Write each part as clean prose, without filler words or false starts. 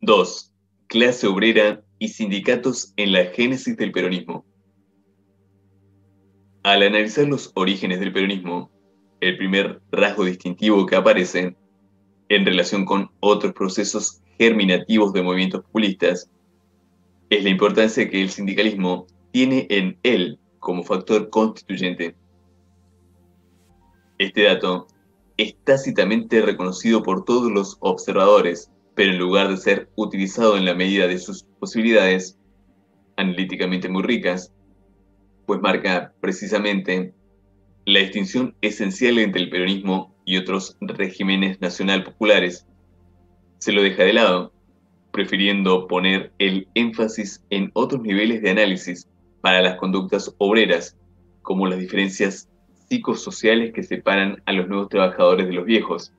2. Clase obrera y sindicatos en la génesis del peronismo. Al analizar los orígenes del peronismo, el primer rasgo distintivo que aparece en relación con otros procesos germinativos de movimientos populistas es la importancia que el sindicalismo tiene en él como factor constituyente. Este dato es tácitamente reconocido por todos los observadores, pero en lugar de ser utilizado en la medida de sus posibilidades, analíticamente muy ricas, pues marca precisamente la distinción esencial entre el peronismo y otros regímenes nacional populares, se lo deja de lado, prefiriendo poner el énfasis en otros niveles de análisis para las conductas obreras, como las diferencias psicosociales que separan a los nuevos trabajadores de los viejos.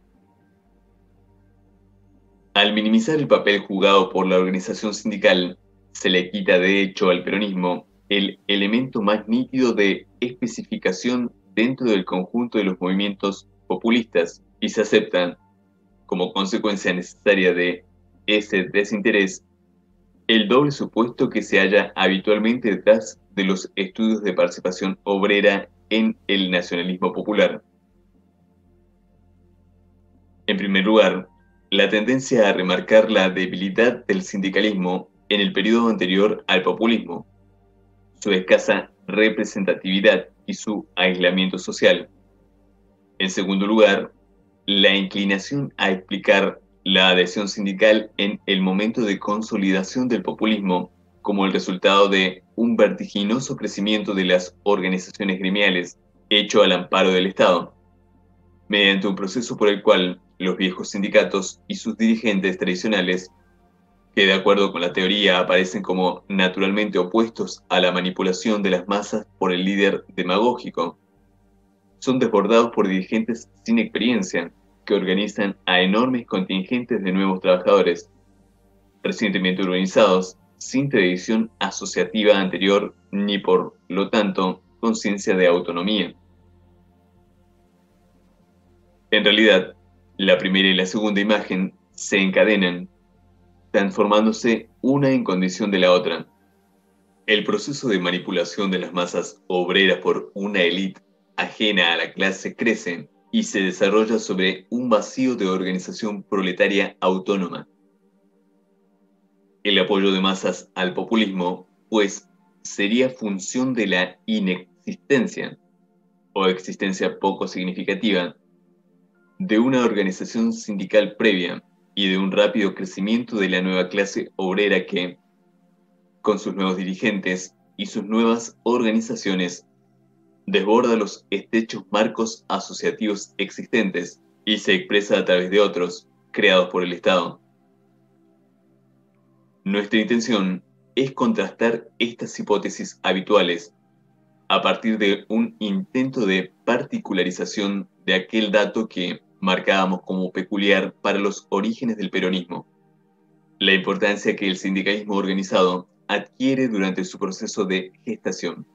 Al minimizar el papel jugado por la organización sindical, se le quita de hecho al peronismo el elemento más nítido de especificación dentro del conjunto de los movimientos populistas y se acepta, como consecuencia necesaria de ese desinterés, el doble supuesto que se halla habitualmente detrás de los estudios de participación obrera en el nacionalismo popular. En primer lugar, la tendencia a remarcar la debilidad del sindicalismo en el periodo anterior al populismo, su escasa representatividad y su aislamiento social. En segundo lugar, la inclinación a explicar la adhesión sindical en el momento de consolidación del populismo como el resultado de un vertiginoso crecimiento de las organizaciones gremiales hecho al amparo del Estado, mediante un proceso por el cual los viejos sindicatos y sus dirigentes tradicionales, que de acuerdo con la teoría aparecen como naturalmente opuestos a la manipulación de las masas por el líder demagógico, son desbordados por dirigentes sin experiencia que organizan a enormes contingentes de nuevos trabajadores, recientemente organizados, sin tradición asociativa anterior ni por lo tanto conciencia de autonomía. En realidad, la primera y la segunda imagen se encadenan, transformándose una en condición de la otra. El proceso de manipulación de las masas obreras por una élite ajena a la clase crece y se desarrolla sobre un vacío de organización proletaria autónoma. El apoyo de masas al populismo, pues, sería función de la inexistencia o existencia poco significativa de una organización sindical previa y de un rápido crecimiento de la nueva clase obrera que, con sus nuevos dirigentes y sus nuevas organizaciones, desborda los estrechos marcos asociativos existentes y se expresa a través de otros, creados por el Estado. Nuestra intención es contrastar estas hipótesis habituales a partir de un intento de particularización de aquel dato que marcábamos como peculiar para los orígenes del peronismo, la importancia que el sindicalismo organizado adquiere durante su proceso de gestación.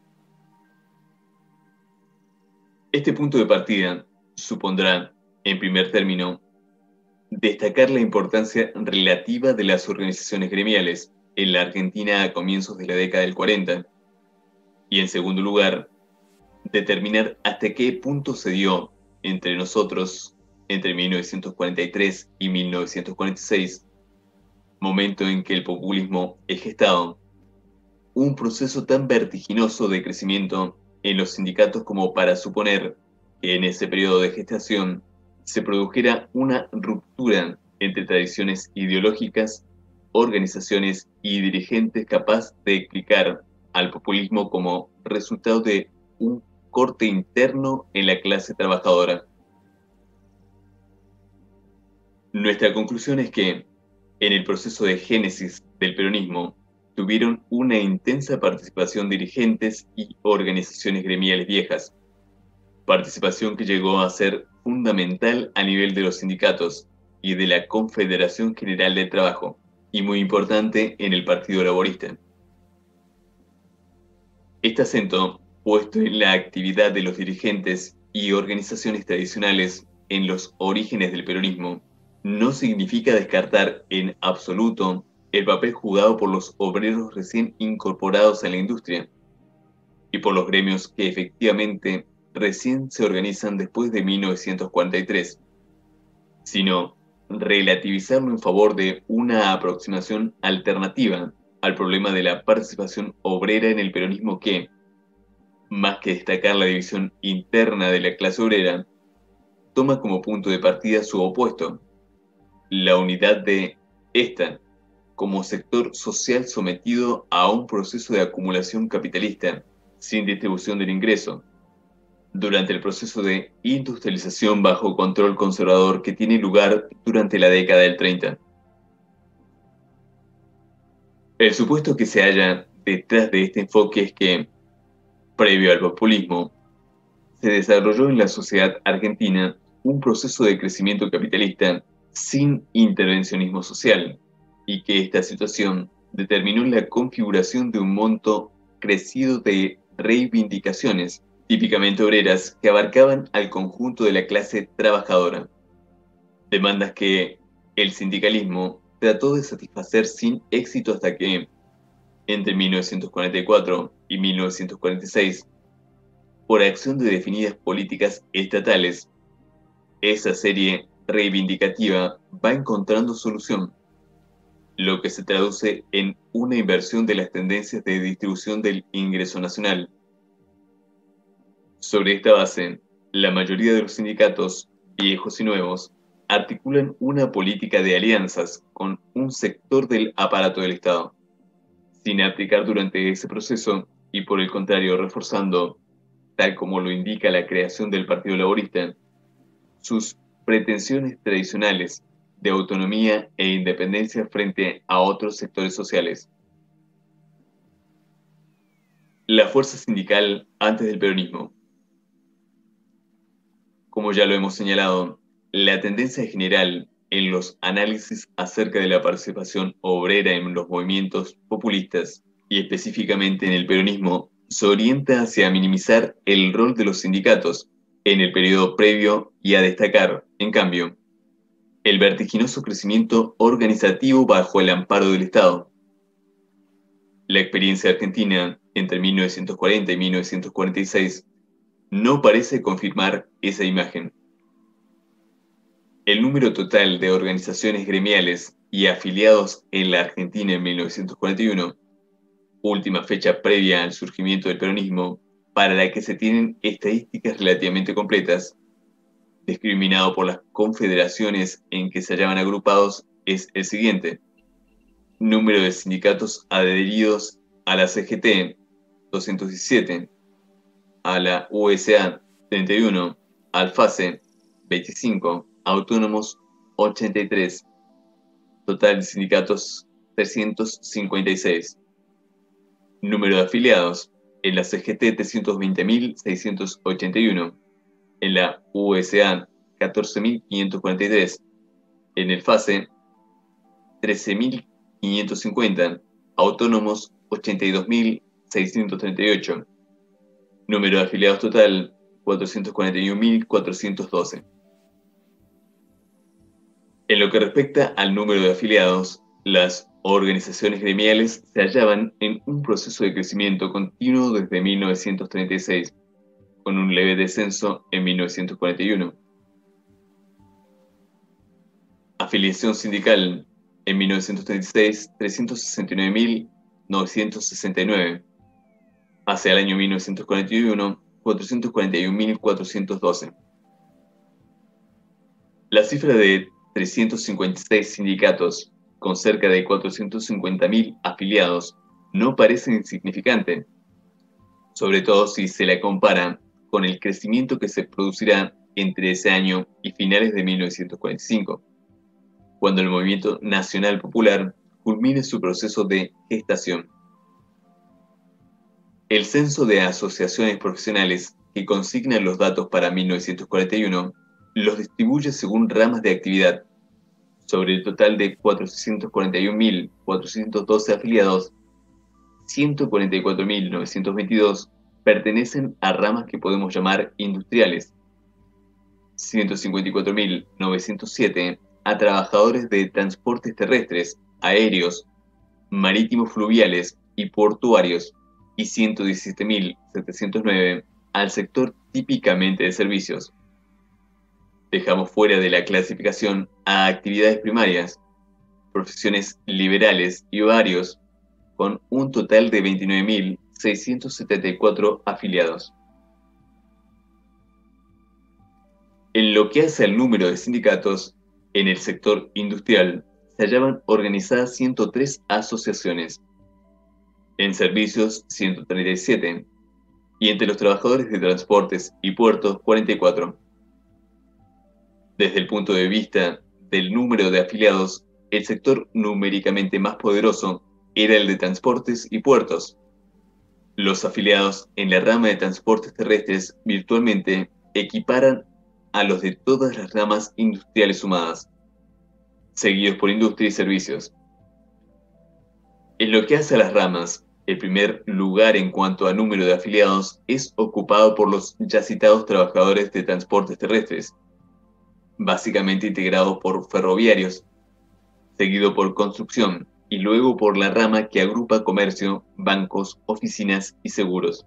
Este punto de partida supondrá, en primer término, destacar la importancia relativa de las organizaciones gremiales en la Argentina a comienzos de la década del 40, y en segundo lugar, determinar hasta qué punto se dio entre nosotros entre 1943 y 1946, momento en que el populismo es gestado, un proceso tan vertiginoso de crecimiento en los sindicatos como para suponer que en ese periodo de gestación se produjera una ruptura entre tradiciones ideológicas, organizaciones y dirigentes capaz de explicar al populismo como resultado de un corte interno en la clase trabajadora. Nuestra conclusión es que, en el proceso de génesis del peronismo, tuvieron una intensa participación dirigentes y organizaciones gremiales viejas, participación que llegó a ser fundamental a nivel de los sindicatos y de la Confederación General del Trabajo, y muy importante en el Partido Laborista. Este acento puesto en la actividad de los dirigentes y organizaciones tradicionales en los orígenes del peronismo no significa descartar en absoluto el papel jugado por los obreros recién incorporados a la industria y por los gremios que efectivamente recién se organizan después de 1943, sino relativizarlo en favor de una aproximación alternativa al problema de la participación obrera en el peronismo que, más que destacar la división interna de la clase obrera, toma como punto de partida su opuesto, la unidad de esta como sector social sometido a un proceso de acumulación capitalista sin distribución del ingreso, durante el proceso de industrialización bajo control conservador que tiene lugar durante la década del 30. El supuesto que se halla detrás de este enfoque es que, previo al populismo, se desarrolló en la sociedad argentina un proceso de crecimiento capitalista sin intervencionismo social, y que esta situación determinó la configuración de un monto crecido de reivindicaciones, típicamente obreras, que abarcaban al conjunto de la clase trabajadora. Demandas que el sindicalismo trató de satisfacer sin éxito hasta que, entre 1944 y 1946, por acción de definidas políticas estatales, esa serie reivindicativa va encontrando solución, lo que se traduce en una inversión de las tendencias de distribución del ingreso nacional. Sobre esta base, la mayoría de los sindicatos, viejos y nuevos, articulan una política de alianzas con un sector del aparato del Estado, sin aplicar durante ese proceso y por el contrario reforzando, tal como lo indica la creación del Partido Laborista, sus pretensiones tradicionales de autonomía e independencia frente a otros sectores sociales. La fuerza sindical antes del peronismo. Como ya lo hemos señalado, la tendencia general en los análisis acerca de la participación obrera en los movimientos populistas y específicamente en el peronismo se orienta hacia minimizar el rol de los sindicatos en el periodo previo y a destacar, en cambio, el vertiginoso crecimiento organizativo bajo el amparo del Estado. La experiencia argentina entre 1940 y 1946 no parece confirmar esa imagen. El número total de organizaciones gremiales y afiliados en la Argentina en 1941, última fecha previa al surgimiento del peronismo, para la que se tienen estadísticas relativamente completas, discriminado por las confederaciones en que se hallaban agrupados, es el siguiente. Número de sindicatos adheridos a la CGT, 217, a la USA, 31, al FACE, 25, autónomos, 83, total de sindicatos, 356. Número de afiliados, en la CGT, 320.681, en la USA, 14.543, en el FACE, 13.550, autónomos, 82.638. Número de afiliados total, 441.412. En lo que respecta al número de afiliados, las organizaciones gremiales se hallaban en un proceso de crecimiento continuo desde 1936, con un leve descenso en 1941. Afiliación sindical, en 1936, 369.969. Hacia el año 1941, 441.412. La cifra de 356 sindicatos con cerca de 450.000 afiliados no parece insignificante, sobre todo si se la compara con el crecimiento que se producirá entre ese año y finales de 1945, cuando el movimiento nacional popular culmine su proceso de gestación. El censo de asociaciones profesionales que consigna los datos para 1941 los distribuye según ramas de actividad. Sobre el total de 441.412 afiliados, 144.922 pertenecen a ramas que podemos llamar industriales, 154.907 a trabajadores de transportes terrestres, aéreos, marítimos fluviales y portuarios, y 117.709 al sector típicamente de servicios. Dejamos fuera de la clasificación a actividades primarias, profesiones liberales y varios, con un total de 29.674 afiliados. En lo que hace al número de sindicatos, en el sector industrial se hallaban organizadas 103 asociaciones, en servicios 137, y entre los trabajadores de transportes y puertos 44. Desde el punto de vista del número de afiliados, el sector numéricamente más poderoso era el de transportes y puertos. Los afiliados en la rama de transportes terrestres virtualmente equiparan a los de todas las ramas industriales sumadas, seguidos por industria y servicios. En lo que hace a las ramas, el primer lugar en cuanto a número de afiliados es ocupado por los ya citados trabajadores de transportes terrestres, básicamente integrados por ferroviarios, seguido por construcción y luego por la rama que agrupa comercio, bancos, oficinas y seguros.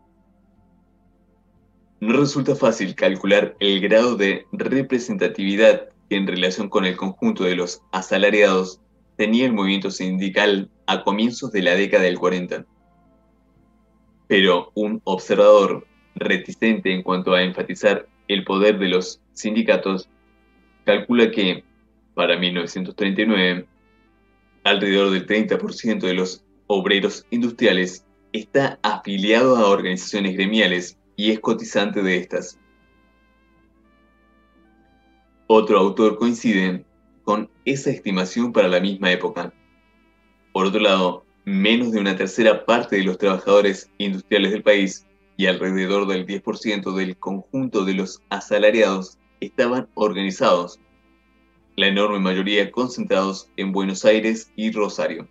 No resulta fácil calcular el grado de representatividad que en relación con el conjunto de los asalariados tenía el movimiento sindical a comienzos de la década del 40. Pero un observador reticente en cuanto a enfatizar el poder de los sindicatos calcula que, para 1939, alrededor del 30% de los obreros industriales está afiliado a organizaciones gremiales y es cotizante de estas. Otro autor coincide con esa estimación para la misma época. Por otro lado, menos de una tercera parte de los trabajadores industriales del país y alrededor del 10% del conjunto de los asalariados estaban organizados, la enorme mayoría concentrados en Buenos Aires y Rosario.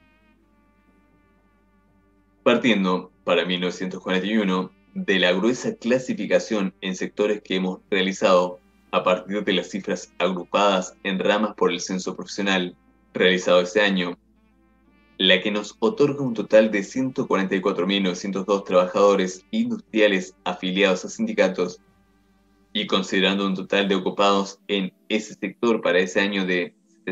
Partiendo, para 1941, de la gruesa clasificación en sectores que hemos realizado a partir de las cifras agrupadas en ramas por el censo profesional realizado ese año, la que nos otorga un total de 144.902 trabajadores industriales afiliados a sindicatos, y considerando un total de ocupados en ese sector para ese año de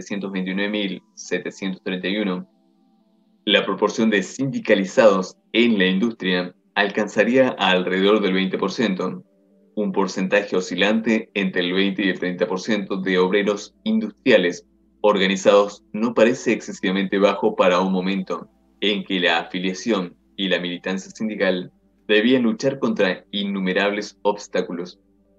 729.731, la proporción de sindicalizados en la industria alcanzaría a alrededor del 20%, un porcentaje oscilante entre el 20 y el 30% de obreros industriales organizados no parece excesivamente bajo para un momento en que la afiliación y la militancia sindical debían luchar contra innumerables obstáculos.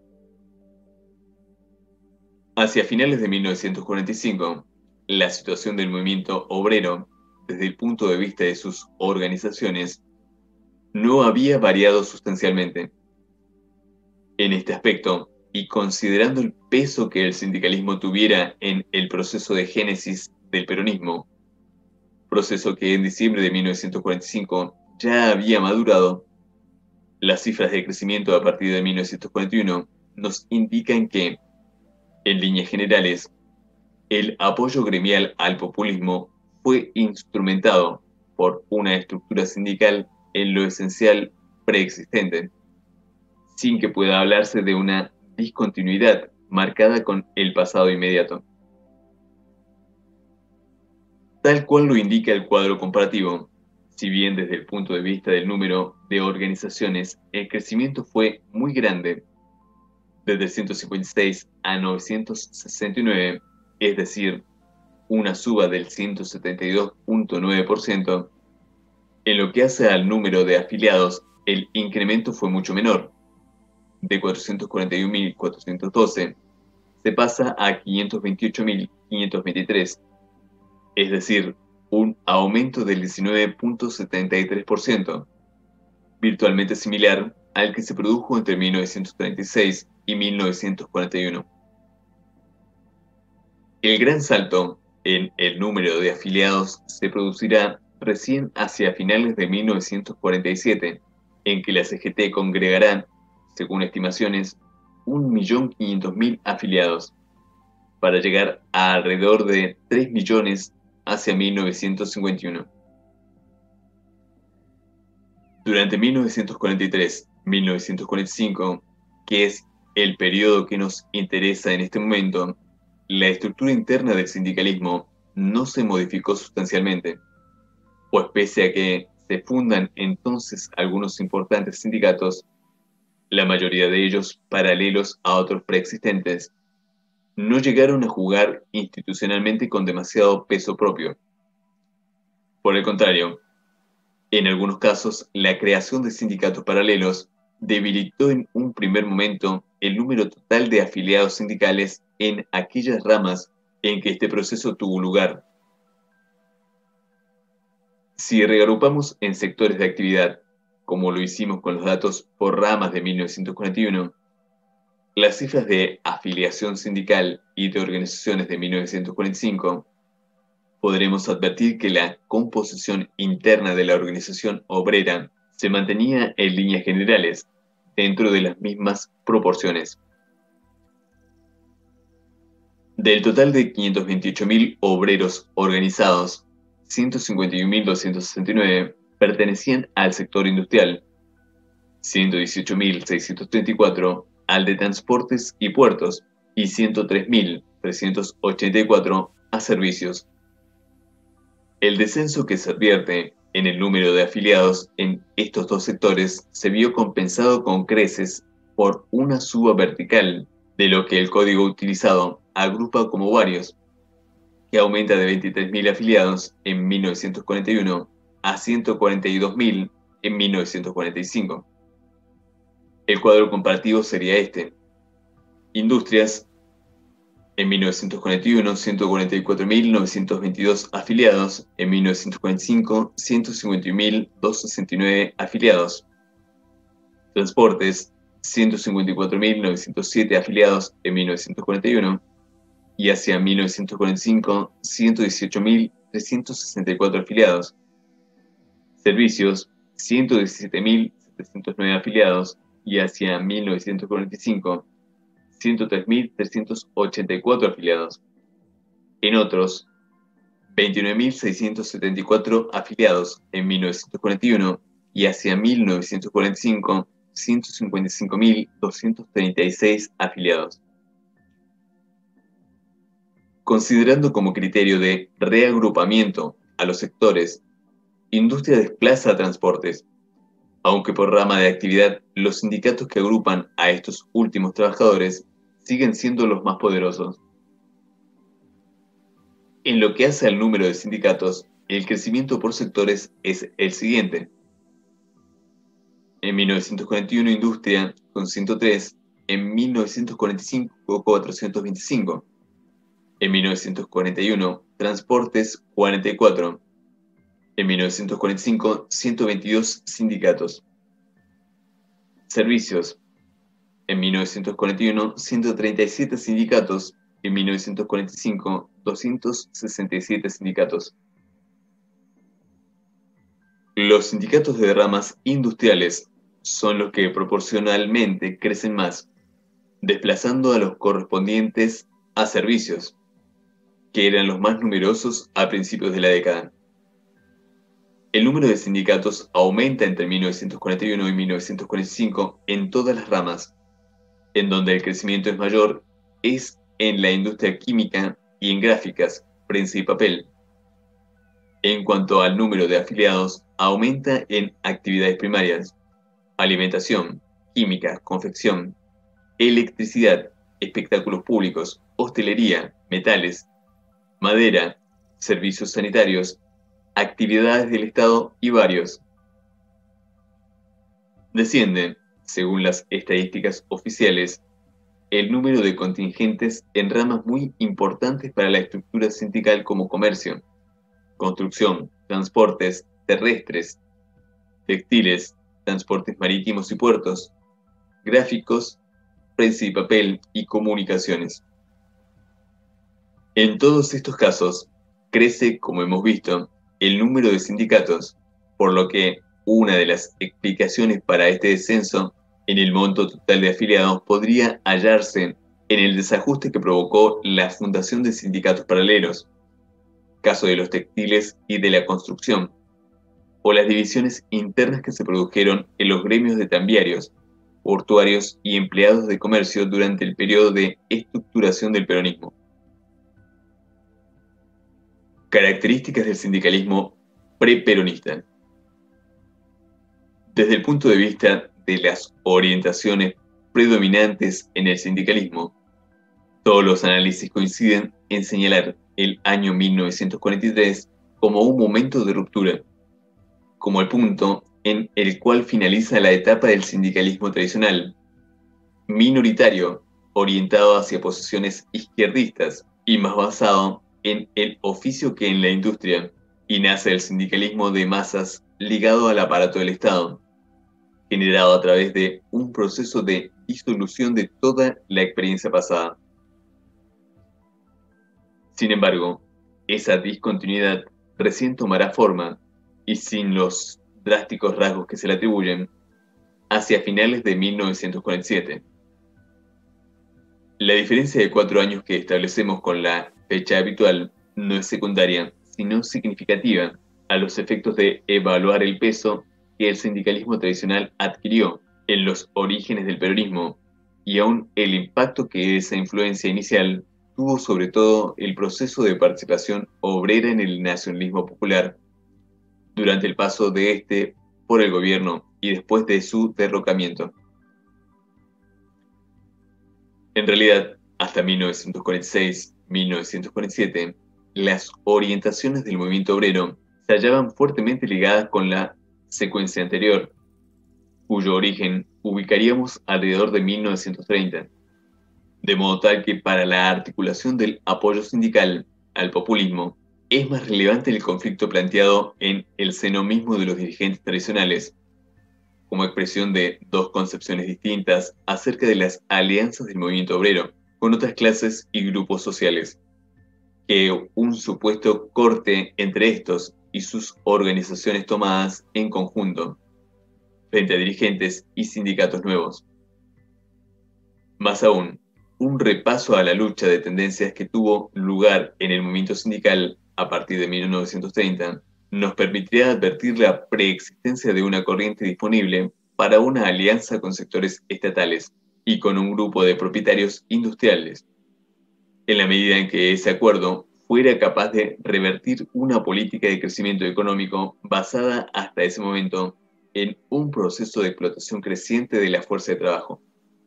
Hacia finales de 1945, la situación del movimiento obrero, desde el punto de vista de sus organizaciones, no había variado sustancialmente. En este aspecto, y considerando el peso que el sindicalismo tuviera en el proceso de génesis del peronismo, proceso que en diciembre de 1945 ya había madurado, las cifras de crecimiento a partir de 1941 nos indican que, en líneas generales, el apoyo gremial al populismo fue instrumentado por una estructura sindical en lo esencial preexistente, sin que pueda hablarse de una discontinuidad marcada con el pasado inmediato. Tal cual lo indica el cuadro comparativo, si bien desde el punto de vista del número de organizaciones el crecimiento fue muy grande, desde 156 a 969, es decir, una suba del 172.9%, en lo que hace al número de afiliados, el incremento fue mucho menor. De 441.412 se pasa a 528.523, es decir, un aumento del 19.73%, virtualmente similar al que se produjo entre 1936 y 1941. El gran salto en el número de afiliados se producirá recién hacia finales de 1947, en que la CGT congregará, según estimaciones, 1.500.000 afiliados, para llegar a alrededor de 3 millones hacia 1951. Durante 1943-1945, que es el periodo que nos interesa en este momento, la estructura interna del sindicalismo no se modificó sustancialmente, pues pese a que se fundan entonces algunos importantes sindicatos, la mayoría de ellos paralelos a otros preexistentes, no llegaron a jugar institucionalmente con demasiado peso propio. Por el contrario, en algunos casos, la creación de sindicatos paralelos debilitó en un primer momento el número total de afiliados sindicales en aquellas ramas en que este proceso tuvo lugar. Si reagrupamos en sectores de actividad, como lo hicimos con los datos por ramas de 1941, las cifras de afiliación sindical y de organizaciones de 1945, podremos advertir que la composición interna de la organización obrera se mantenía en líneas generales, dentro de las mismas proporciones. Del total de 528.000 obreros organizados, 151.269 pertenecían al sector industrial, 118.634 al de transportes y puertos y 103.384 a servicios. El descenso que se advierte en el número de afiliados en estos dos sectores se vio compensado con creces por una suba vertical de lo que el código utilizado agrupa como varios, que aumenta de 23.000 afiliados en 1941 a 142.000 en 1945. El cuadro comparativo sería este. Industrias, en 1941, 144.922 afiliados. En 1945, 151.269 afiliados. Transportes, 154.907 afiliados en 1941. Y hacia 1945, 118.364 afiliados. Servicios, 117.709 afiliados. Y hacia 1945, 103.384 afiliados. En otros, 29.674 afiliados en 1941 y hacia 1945, 155.236 afiliados. Considerando como criterio de reagrupamiento a los sectores, industria desplaza a transportes, aunque por rama de actividad los sindicatos que agrupan a estos últimos trabajadores siguen siendo los más poderosos. En lo que hace al número de sindicatos, el crecimiento por sectores es el siguiente. En 1941 industria con 103, en 1945 425, en 1941 transportes 44, en 1945 122 sindicatos. Servicios, en 1941 137 sindicatos, en 1945 267 sindicatos. Los sindicatos de ramas industriales son los que proporcionalmente crecen más, desplazando a los correspondientes a servicios, que eran los más numerosos a principios de la década. El número de sindicatos aumenta entre 1941 y 1945 en todas las ramas. En donde el crecimiento es mayor es en la industria química y en gráficas, prensa y papel. En cuanto al número de afiliados, aumenta en actividades primarias, alimentación, química, confección, electricidad, espectáculos públicos, hostelería, metales, madera, servicios sanitarios, actividades del Estado y varios. Desciende, según las estadísticas oficiales, el número de contingentes en ramas muy importantes para la estructura sindical como comercio, construcción, transportes terrestres, textiles, transportes marítimos y puertos, gráficos, prensa y papel y comunicaciones. En todos estos casos, crece, como hemos visto, el número de sindicatos, por lo que una de las explicaciones para este descenso en el monto total de afiliados podría hallarse en el desajuste que provocó la fundación de sindicatos paralelos, caso de los textiles y de la construcción, o las divisiones internas que se produjeron en los gremios de tambiarios, portuarios y empleados de comercio durante el periodo de estructuración del peronismo. Características del sindicalismo preperonista. Desde el punto de vista de las orientaciones predominantes en el sindicalismo, todos los análisis coinciden en señalar el año 1943 como un momento de ruptura, como el punto en el cual finaliza la etapa del sindicalismo tradicional, minoritario, orientado hacia posiciones izquierdistas y más basado en el oficio que en la industria, y nace el sindicalismo de masas ligado al aparato del Estado, generado a través de un proceso de disolución de toda la experiencia pasada. Sin embargo, esa discontinuidad recién tomará forma, y sin los drásticos rasgos que se le atribuyen, hacia finales de 1947. La diferencia de 4 años que establecemos con la fecha habitual no es secundaria, sino significativa a los efectos de evaluar el peso que el sindicalismo tradicional adquirió en los orígenes del peronismo y aún el impacto que esa influencia inicial tuvo sobre todo el proceso de participación obrera en el nacionalismo popular durante el paso de este por el gobierno y después de su derrocamiento. En realidad, hasta 1946-1947, las orientaciones del movimiento obrero se hallaban fuertemente ligadas con la secuencia anterior, cuyo origen ubicaríamos alrededor de 1930, de modo tal que para la articulación del apoyo sindical al populismo es más relevante el conflicto planteado en el seno mismo de los dirigentes tradicionales, como expresión de dos concepciones distintas acerca de las alianzas del movimiento obrero con otras clases y grupos sociales, que un supuesto corte entre estos y sus organizaciones tomadas en conjunto, frente a dirigentes y sindicatos nuevos. Más aún, un repaso a la lucha de tendencias que tuvo lugar en el movimiento sindical a partir de 1930 nos permitirá advertir la preexistencia de una corriente disponible para una alianza con sectores estatales y con un grupo de propietarios industriales, en la medida en que ese acuerdo fuera capaz de revertir una política de crecimiento económico basada hasta ese momento en un proceso de explotación creciente de la fuerza de trabajo.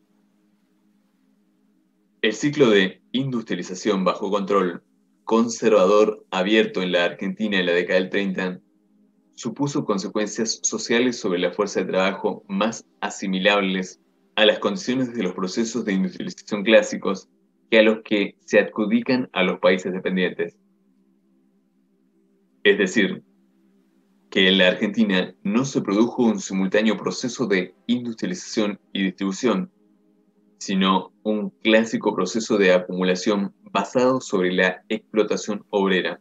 El ciclo de industrialización bajo control conservador abierto en la Argentina en la década del 30 supuso consecuencias sociales sobre la fuerza de trabajo más asimilables a las condiciones de los procesos de industrialización clásicos que a los que se adjudican a los países dependientes. Es decir, que en la Argentina no se produjo un simultáneo proceso de industrialización y distribución, sino un clásico proceso de acumulación basado sobre la explotación obrera.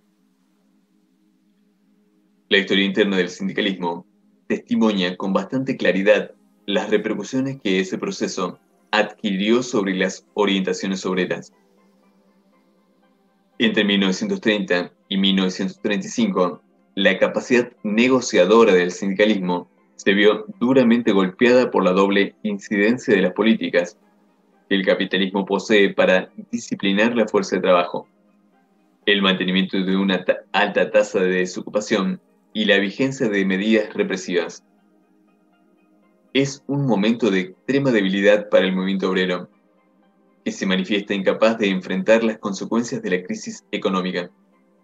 La historia interna del sindicalismo testimonia con bastante claridad las repercusiones que ese proceso adquirió sobre las orientaciones obreras. Entre 1930 y 1935, la capacidad negociadora del sindicalismo se vio duramente golpeada por la doble incidencia de las políticas que el capitalismo posee para disciplinar la fuerza de trabajo, el mantenimiento de una alta tasa de desocupación y la vigencia de medidas represivas. Es un momento de extrema debilidad para el movimiento obrero, que se manifiesta incapaz de enfrentar las consecuencias de la crisis económica.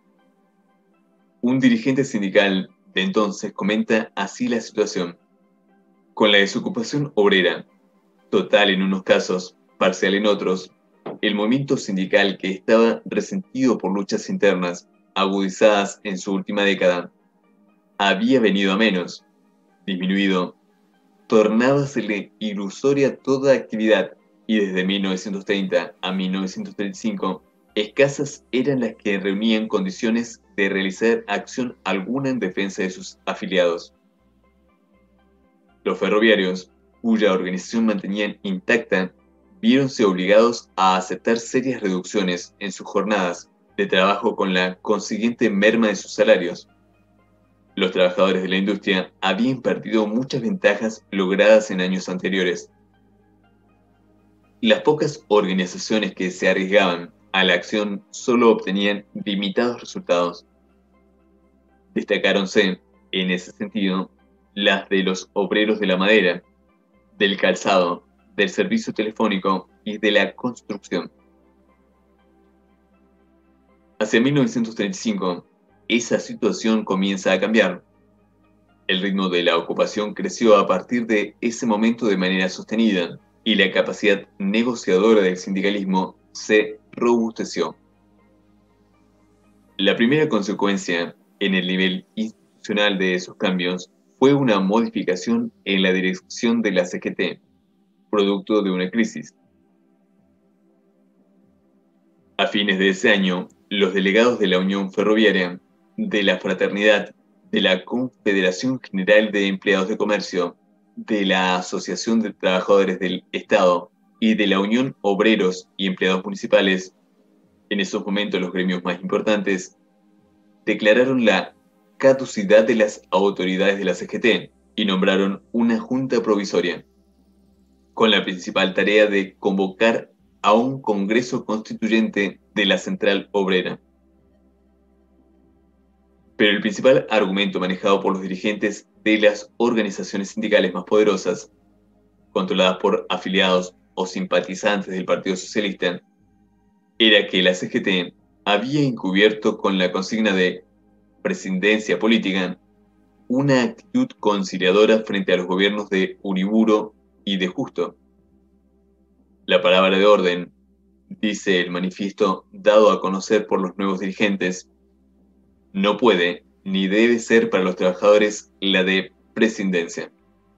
Un dirigente sindical de entonces comenta así la situación: con la desocupación obrera, total en unos casos, parcial en otros, el movimiento sindical, que estaba resentido por luchas internas agudizadas en su última década, había venido a menos, disminuido, tornábasele ilusoria toda actividad, y desde 1930 a 1935, escasas eran las que reunían condiciones de realizar acción alguna en defensa de sus afiliados. Los ferroviarios, cuya organización mantenían intacta, viéronse obligados a aceptar serias reducciones en sus jornadas de trabajo con la consiguiente merma de sus salarios. Los trabajadores de la industria habían perdido muchas ventajas logradas en años anteriores. Las pocas organizaciones que se arriesgaban a la acción solo obtenían limitados resultados. Destacáronse, en ese sentido, las de los obreros de la madera, del calzado, del servicio telefónico y de la construcción. Hacia 1935, esa situación comienza a cambiar. El ritmo de la ocupación creció a partir de ese momento de manera sostenida y la capacidad negociadora del sindicalismo se robusteció. La primera consecuencia en el nivel institucional de esos cambios fue una modificación en la dirección de la CGT, producto de una crisis. A fines de ese año, los delegados de la Unión Ferroviaria, de la Fraternidad, de la Confederación General de Empleados de Comercio, de la Asociación de Trabajadores del Estado y de la Unión Obreros y Empleados Municipales, en esos momentos los gremios más importantes, declararon la caducidad de las autoridades de la CGT y nombraron una junta provisoria, con la principal tarea de convocar a un Congreso Constituyente de la Central Obrera. Pero el principal argumento manejado por los dirigentes de las organizaciones sindicales más poderosas, controladas por afiliados o simpatizantes del Partido Socialista, era que la CGT había encubierto con la consigna de presidencia política una actitud conciliadora frente a los gobiernos de Uriburu y de Justo. La palabra de orden, dice el manifiesto dado a conocer por los nuevos dirigentes, no puede ni debe ser para los trabajadores la de prescindencia.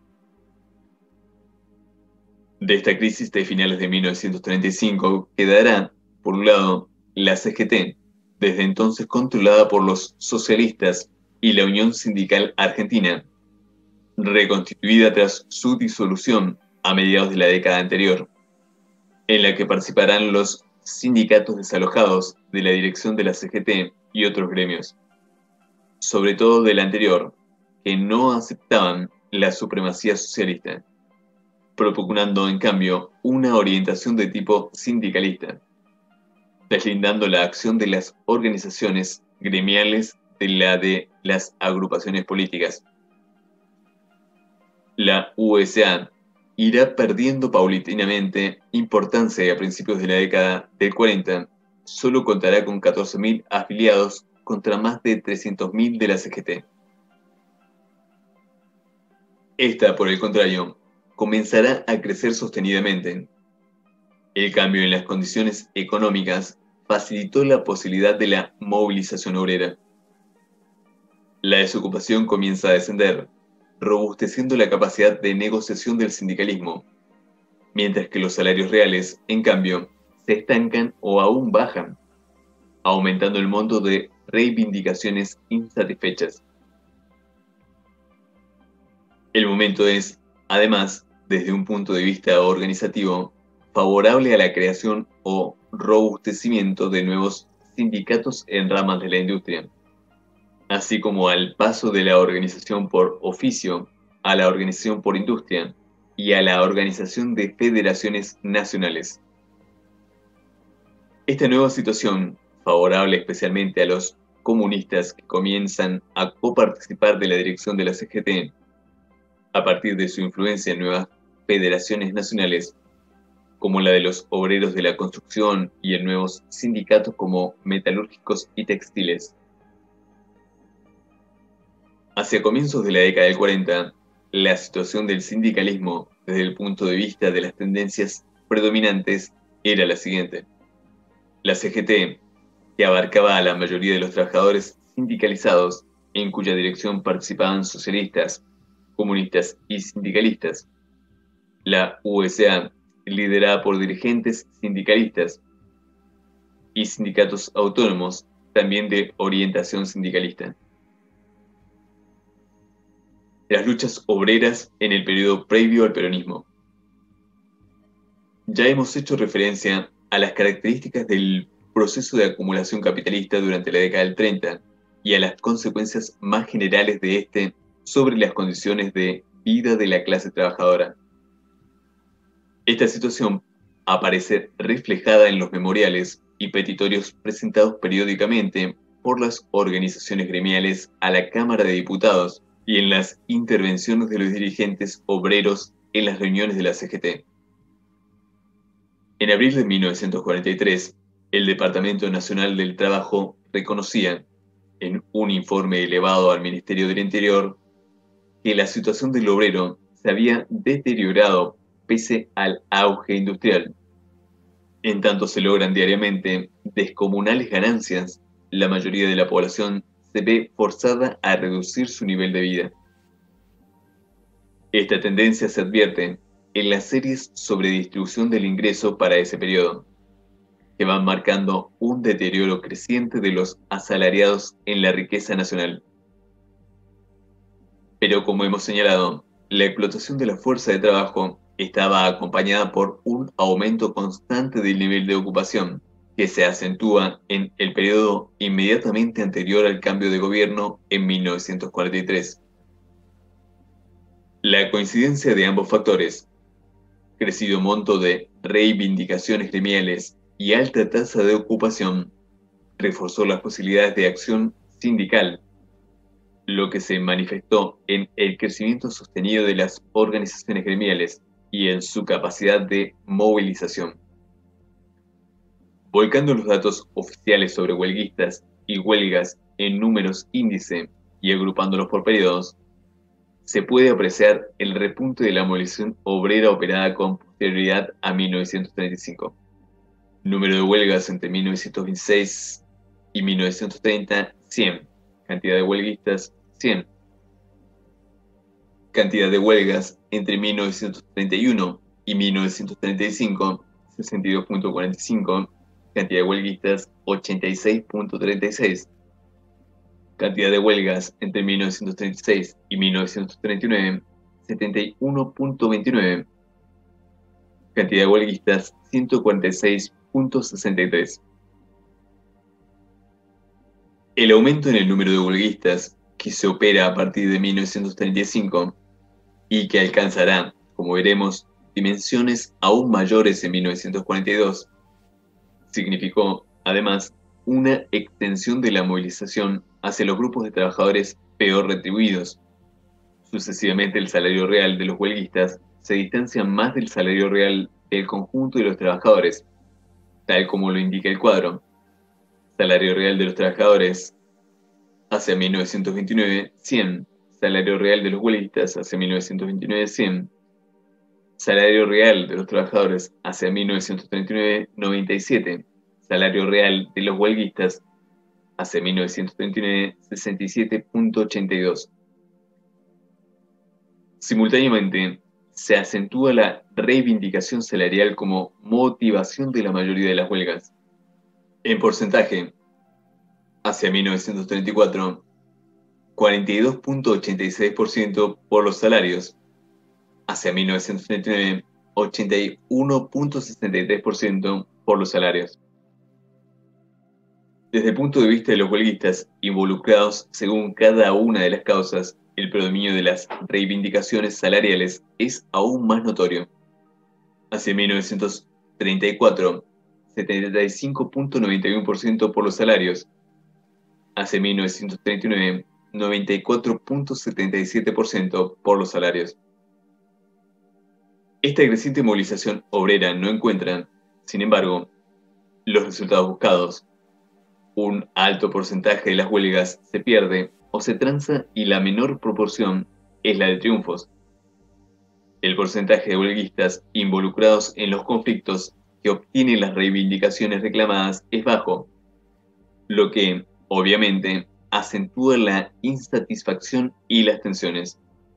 De esta crisis de finales de 1935 quedará, por un lado, la CGT, desde entonces controlada por los socialistas y la Unión Sindical Argentina, reconstituida tras su disolución a mediados de la década anterior, en la que participarán los sindicatos desalojados de la dirección de la CGT y otros gremios, sobre todo del anterior, que no aceptaban la supremacía socialista, propugnando en cambio una orientación de tipo sindicalista, deslindando la acción de las organizaciones gremiales de la de las agrupaciones políticas. La USA irá perdiendo paulatinamente importancia a principios de la década del 40, solo contará con 14.000 afiliados contra más de 300.000 de la CGT. Esta, por el contrario, comenzará a crecer sostenidamente. El cambio en las condiciones económicas facilitó la posibilidad de la movilización obrera. La desocupación comienza a descender, robusteciendo la capacidad de negociación del sindicalismo, mientras que los salarios reales, en cambio, se estancan o aún bajan, aumentando el monto de reivindicaciones insatisfechas. El momento es, además, desde un punto de vista organizativo, favorable a la creación o robustecimiento de nuevos sindicatos en ramas de la industria, así como al paso de la organización por oficio a la organización por industria y a la organización de federaciones nacionales. Esta nueva situación, favorable especialmente a los comunistas que comienzan a coparticipar de la dirección de la CGT, a partir de su influencia en nuevas federaciones nacionales, como la de los obreros de la construcción y en nuevos sindicatos como metalúrgicos y textiles. Hacia comienzos de la década del 40, la situación del sindicalismo desde el punto de vista de las tendencias predominantes era la siguiente. La CGT, que abarcaba a la mayoría de los trabajadores sindicalizados, en cuya dirección participaban socialistas, comunistas y sindicalistas. La USA, liderada por dirigentes sindicalistas, y sindicatos autónomos, también de orientación sindicalista. Las luchas obreras en el periodo previo al peronismo. Ya hemos hecho referencia a las características del proceso de acumulación capitalista durante la década del 30 y a las consecuencias más generales de este sobre las condiciones de vida de la clase trabajadora. Esta situación aparece reflejada en los memoriales y petitorios presentados periódicamente por las organizaciones gremiales a la Cámara de Diputados y en las intervenciones de los dirigentes obreros en las reuniones de la CGT. En abril de 1943, el Departamento Nacional del Trabajo reconocía, en un informe elevado al Ministerio del Interior, que la situación del obrero se había deteriorado pese al auge industrial. En tanto se logran diariamente descomunales ganancias, la mayoría de la población se ve forzada a reducir su nivel de vida. Esta tendencia se advierte en las series sobre distribución del ingreso para ese periodo, que van marcando un deterioro creciente de los asalariados en la riqueza nacional. Pero como hemos señalado, la explotación de la fuerza de trabajo estaba acompañada por un aumento constante del nivel de ocupación, que se acentúa en el periodo inmediatamente anterior al cambio de gobierno en 1943. La coincidencia de ambos factores, crecido monto de reivindicaciones gremiales y alta tasa de ocupación, reforzó las posibilidades de acción sindical, lo que se manifestó en el crecimiento sostenido de las organizaciones gremiales y en su capacidad de movilización. Volcando los datos oficiales sobre huelguistas y huelgas en números índice y agrupándolos por periodos, se puede apreciar el repunte de la movilización obrera operada con posterioridad a 1935. Número de huelgas entre 1926 y 1930, 100. Cantidad de huelguistas, 100. Cantidad de huelgas entre 1931 y 1935, 62.45. Cantidad de huelguistas, 86.36. Cantidad de huelgas entre 1936 y 1939, 71.29. Cantidad de huelguistas, 146.63. El aumento en el número de huelguistas, que se opera a partir de 1935 y que alcanzará, como veremos, dimensiones aún mayores en 1942, significó, además, una extensión de la movilización hacia los grupos de trabajadores peor retribuidos. Sucesivamente, el salario real de los huelguistas se distancia más del salario real del conjunto de los trabajadores, tal como lo indica el cuadro. Salario real de los trabajadores hacia 1929, 100. Salario real de los huelguistas hacia 1929, 100. Salario real de los trabajadores hacia 1939, 97. Salario real de los huelguistas hacia 1939, 67.82. Simultáneamente, se acentúa la reivindicación salarial como motivación de la mayoría de las huelgas. En porcentaje, hacia 1934, 42.86% por los salarios. Hacia 1939, 81.63% por los salarios. Desde el punto de vista de los huelguistas involucrados según cada una de las causas, el predominio de las reivindicaciones salariales es aún más notorio. Hacia 1934, 75.91% por los salarios. Hacia 1939, 94.77% por los salarios. Esta creciente movilización obrera no encuentra, sin embargo, los resultados buscados. Un alto porcentaje de las huelgas se pierde o se tranza y la menor proporción es la de triunfos. El porcentaje de huelguistas involucrados en los conflictos que obtienen las reivindicaciones reclamadas es bajo, lo que, obviamente, acentúa la insatisfacción y las tensiones.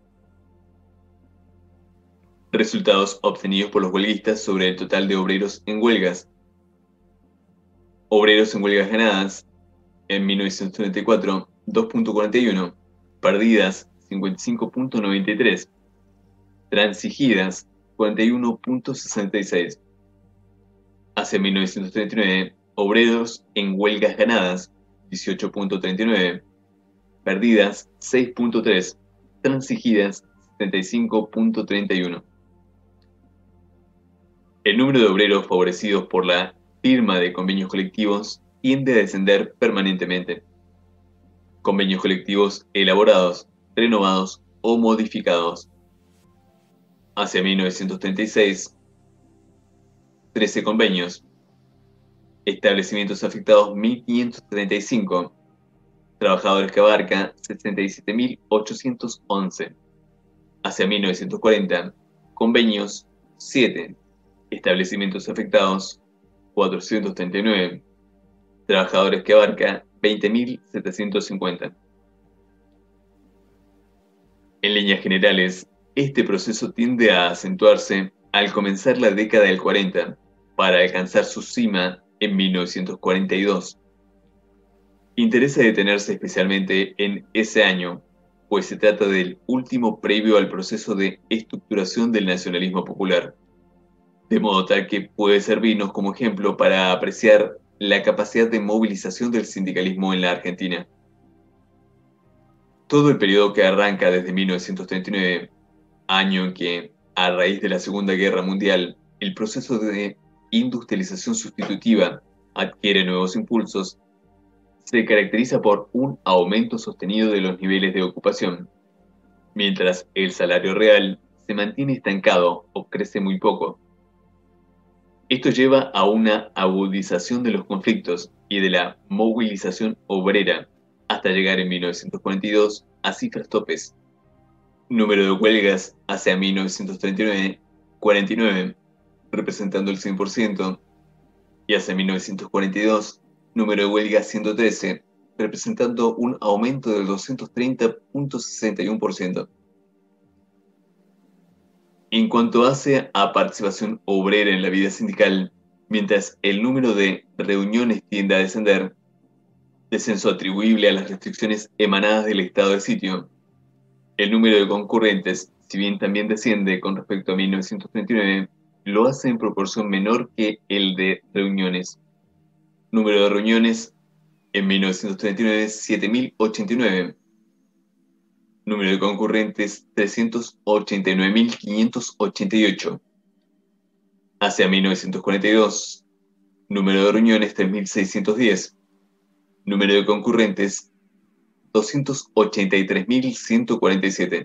Resultados obtenidos por los huelguistas sobre el total de obreros en huelgas. Obreros en huelgas ganadas, en 1934, 2.41. Perdidas, 55.93. Transigidas, 41.66. Hacia 1939, obreros en huelgas ganadas, 18.39, perdidas, 6.3, transigidas, 75.31. El número de obreros favorecidos por la firma de convenios colectivos tiende a descender permanentemente. Convenios colectivos elaborados, renovados o modificados. Hacia 1936, 13 convenios. Establecimientos afectados 1535. Trabajadores que abarca 67.811. Hacia 1940, convenios 7. Establecimientos afectados 439. Trabajadores que abarca 20.750. En líneas generales, este proceso tiende a acentuarse al comenzar la década del 40, para alcanzar su cima en 1942. Interesa detenerse especialmente en ese año, pues se trata del último previo al proceso de estructuración del nacionalismo popular, de modo tal que puede servirnos como ejemplo para apreciar la capacidad de movilización del sindicalismo en la Argentina. Todo el periodo que arranca desde 1939, año en que, a raíz de la Segunda Guerra Mundial, el proceso de industrialización sustitutiva adquiere nuevos impulsos, se caracteriza por un aumento sostenido de los niveles de ocupación, mientras el salario real se mantiene estancado o crece muy poco. Esto lleva a una agudización de los conflictos y de la movilización obrera, hasta llegar en 1942 a cifras topes. Número de huelgas hacia 1939, 49, representando el 100%, y hacia 1942, número de huelgas 113, representando un aumento del 230.61%. En cuanto hace a participación obrera en la vida sindical, mientras el número de reuniones tiende a descender, descenso atribuible a las restricciones emanadas del estado de sitio, el número de concurrentes, si bien también desciende con respecto a 1939, lo hace en proporción menor que el de reuniones. Número de reuniones en 1939, 7.089. Número de concurrentes, 389.588. Hacia 1942, número de reuniones, 3.610. Número de concurrentes, 283.147.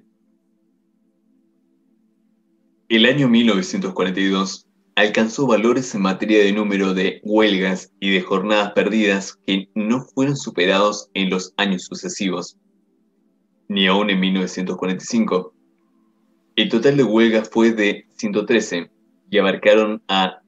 El año 1942 alcanzó valores en materia de número de huelgas y de jornadas perdidas que no fueron superados en los años sucesivos, ni aún en 1945. El total de huelgas fue de 113 y abarcaron a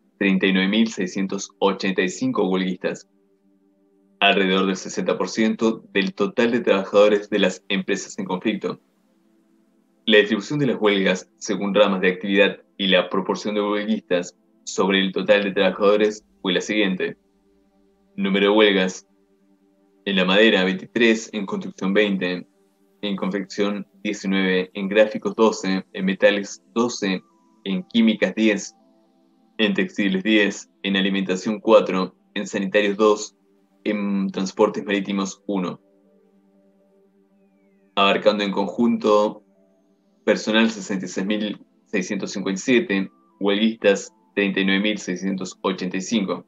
39.685 huelguistas, alrededor del 60% del total de trabajadores de las empresas en conflicto. La distribución de las huelgas según ramas de actividad y la proporción de huelguistas sobre el total de trabajadores fue la siguiente. Número de huelgas: en la madera 23, en construcción 20, en confección 19, en gráficos 12, en metales 12, en químicas 10, en textiles 10, en alimentación 4, en sanitarios 2, en transportes marítimos 1, abarcando en conjunto personal 66.657, huelguistas 39.685.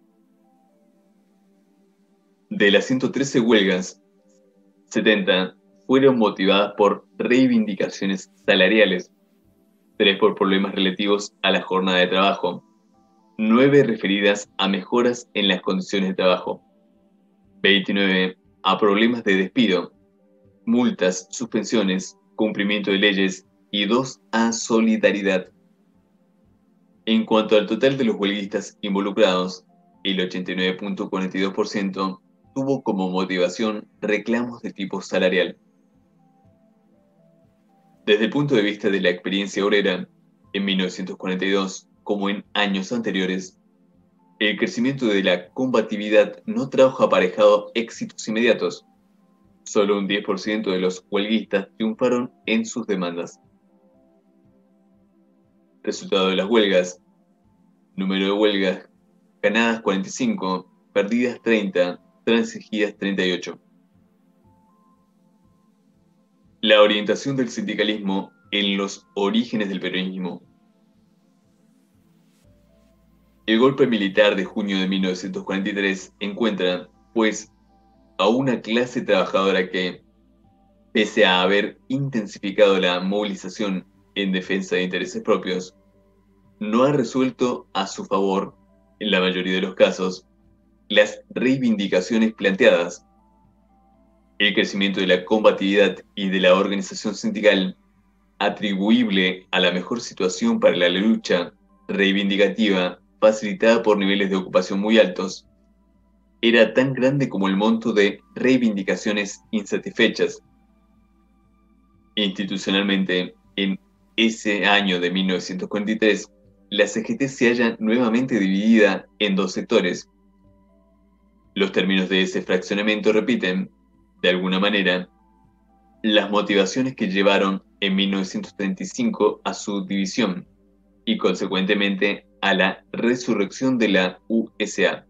De las 113 huelgas, 70 fueron motivadas por reivindicaciones salariales, 3 por problemas relativos a la jornada de trabajo, 9 referidas a mejoras en las condiciones de trabajo, 29 a problemas de despido, multas, suspensiones, cumplimiento de leyes y 2 a solidaridad. En cuanto al total de los huelguistas involucrados, el 89.42% tuvo como motivación reclamos de tipo salarial. Desde el punto de vista de la experiencia obrera, en 1942, como en años anteriores, el crecimiento de la combatividad no trajo aparejado éxitos inmediatos. Solo un 10% de los huelguistas triunfaron en sus demandas. Resultado de las huelgas: número de huelgas ganadas 45, perdidas 30, transigidas 38. La orientación del sindicalismo en los orígenes del peronismo. El golpe militar de junio de 1943 encuentra, pues, a una clase trabajadora que, pese a haber intensificado la movilización en defensa de intereses propios, no ha resuelto a su favor, en la mayoría de los casos, las reivindicaciones planteadas. El crecimiento de la combatividad y de la organización sindical, atribuible a la mejor situación para la lucha reivindicativa facilitada por niveles de ocupación muy altos, era tan grande como el monto de reivindicaciones insatisfechas. Institucionalmente, en ese año de 1943, la CGT se halla nuevamente dividida en dos sectores. Los términos de ese fraccionamiento repiten, de alguna manera, las motivaciones que llevaron en 1935 a su división y, consecuentemente, a la resurrección de la USA.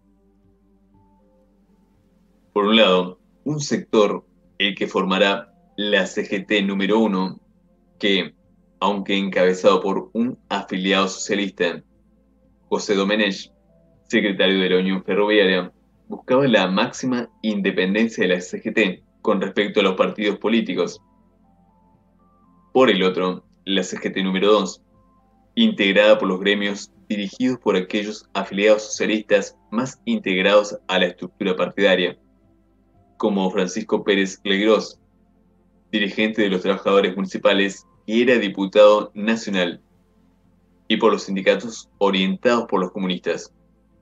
Por un lado, un sector, el que formará la CGT número 1, que, aunque encabezado por un afiliado socialista, José Domenech, secretario de la Unión Ferroviaria, buscaba la máxima independencia de la CGT con respecto a los partidos políticos. Por el otro, la CGT número 2, integrada por los gremios dirigidos por aquellos afiliados socialistas más integrados a la estructura partidaria, como Francisco Pérez Legrós, dirigente de los trabajadores municipales y era diputado nacional, y por los sindicatos orientados por los comunistas.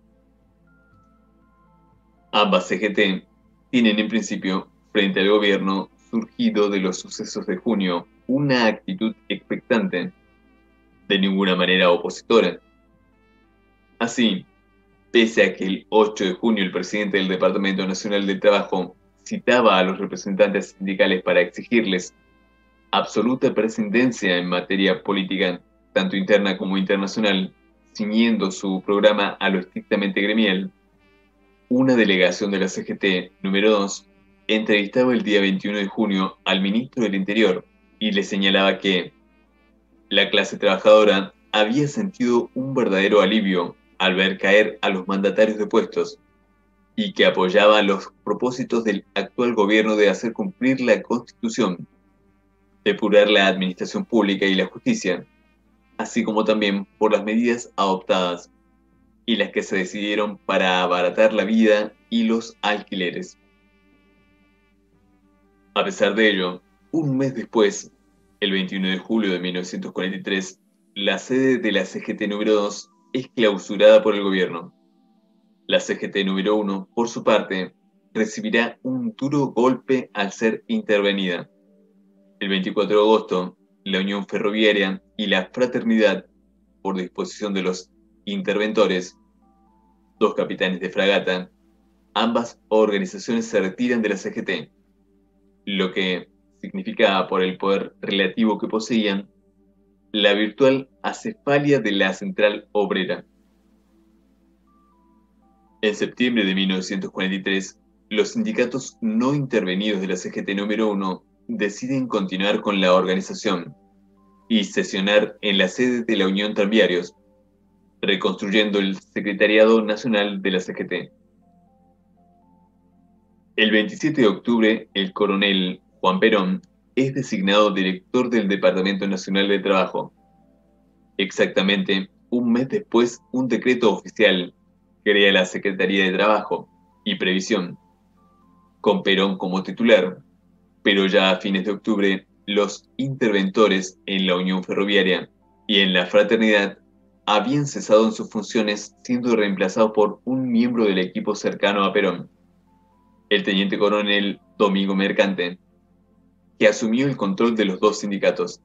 Ambas CGT tienen en principio, frente al gobierno surgido de los sucesos de junio, una actitud expectante, de ninguna manera opositora. Así, pese a que el 8 de junio el presidente del Departamento Nacional del Trabajo citaba a los representantes sindicales para exigirles absoluta prescindencia en materia política, tanto interna como internacional, ciñendo su programa a lo estrictamente gremial, una delegación de la CGT número 2 entrevistaba el día 21 de junio al ministro del Interior y le señalaba que la clase trabajadora había sentido un verdadero alivio al ver caer a los mandatarios depuestos y que apoyaba los propósitos del actual gobierno de hacer cumplir la Constitución, depurar la administración pública y la justicia, así como también por las medidas adoptadas y las que se decidieron para abaratar la vida y los alquileres. A pesar de ello, un mes después, el 21 de julio de 1943, la sede de la CGT número 2 es clausurada por el gobierno. La CGT número 1, por su parte, recibirá un duro golpe al ser intervenida. El 24 de agosto, la Unión Ferroviaria y la Fraternidad, por disposición de los interventores, dos capitanes de fragata, ambas organizaciones se retiran de la CGT, lo que significaba, por el poder relativo que poseían, la virtual acefalia de la central obrera. En septiembre de 1943, los sindicatos no intervenidos de la CGT número 1 deciden continuar con la organización y sesionar en la sede de la Unión Tranviarios, reconstruyendo el Secretariado Nacional de la CGT. El 27 de octubre, el coronel Juan Perón es designado director del Departamento Nacional de Trabajo. Exactamente un mes después, un decreto oficial crea la Secretaría de Trabajo y Previsión, con Perón como titular, pero ya a fines de octubre, los interventores en la Unión Ferroviaria y en la Fraternidad habían cesado en sus funciones, siendo reemplazados por un miembro del equipo cercano a Perón, el teniente coronel Domingo Mercante, que asumió el control de los dos sindicatos.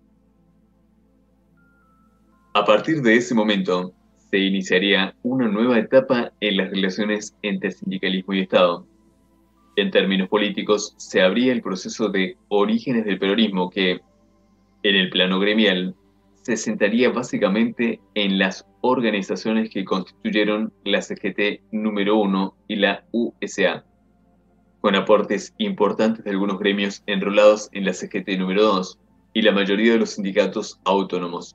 A partir de ese momento, se iniciaría una nueva etapa en las relaciones entre sindicalismo y Estado. En términos políticos, se abría el proceso de orígenes del peronismo que, en el plano gremial, se sentaría básicamente en las organizaciones que constituyeron la CGT número 1 y la USA, con aportes importantes de algunos gremios enrolados en la CGT número 2 y la mayoría de los sindicatos autónomos.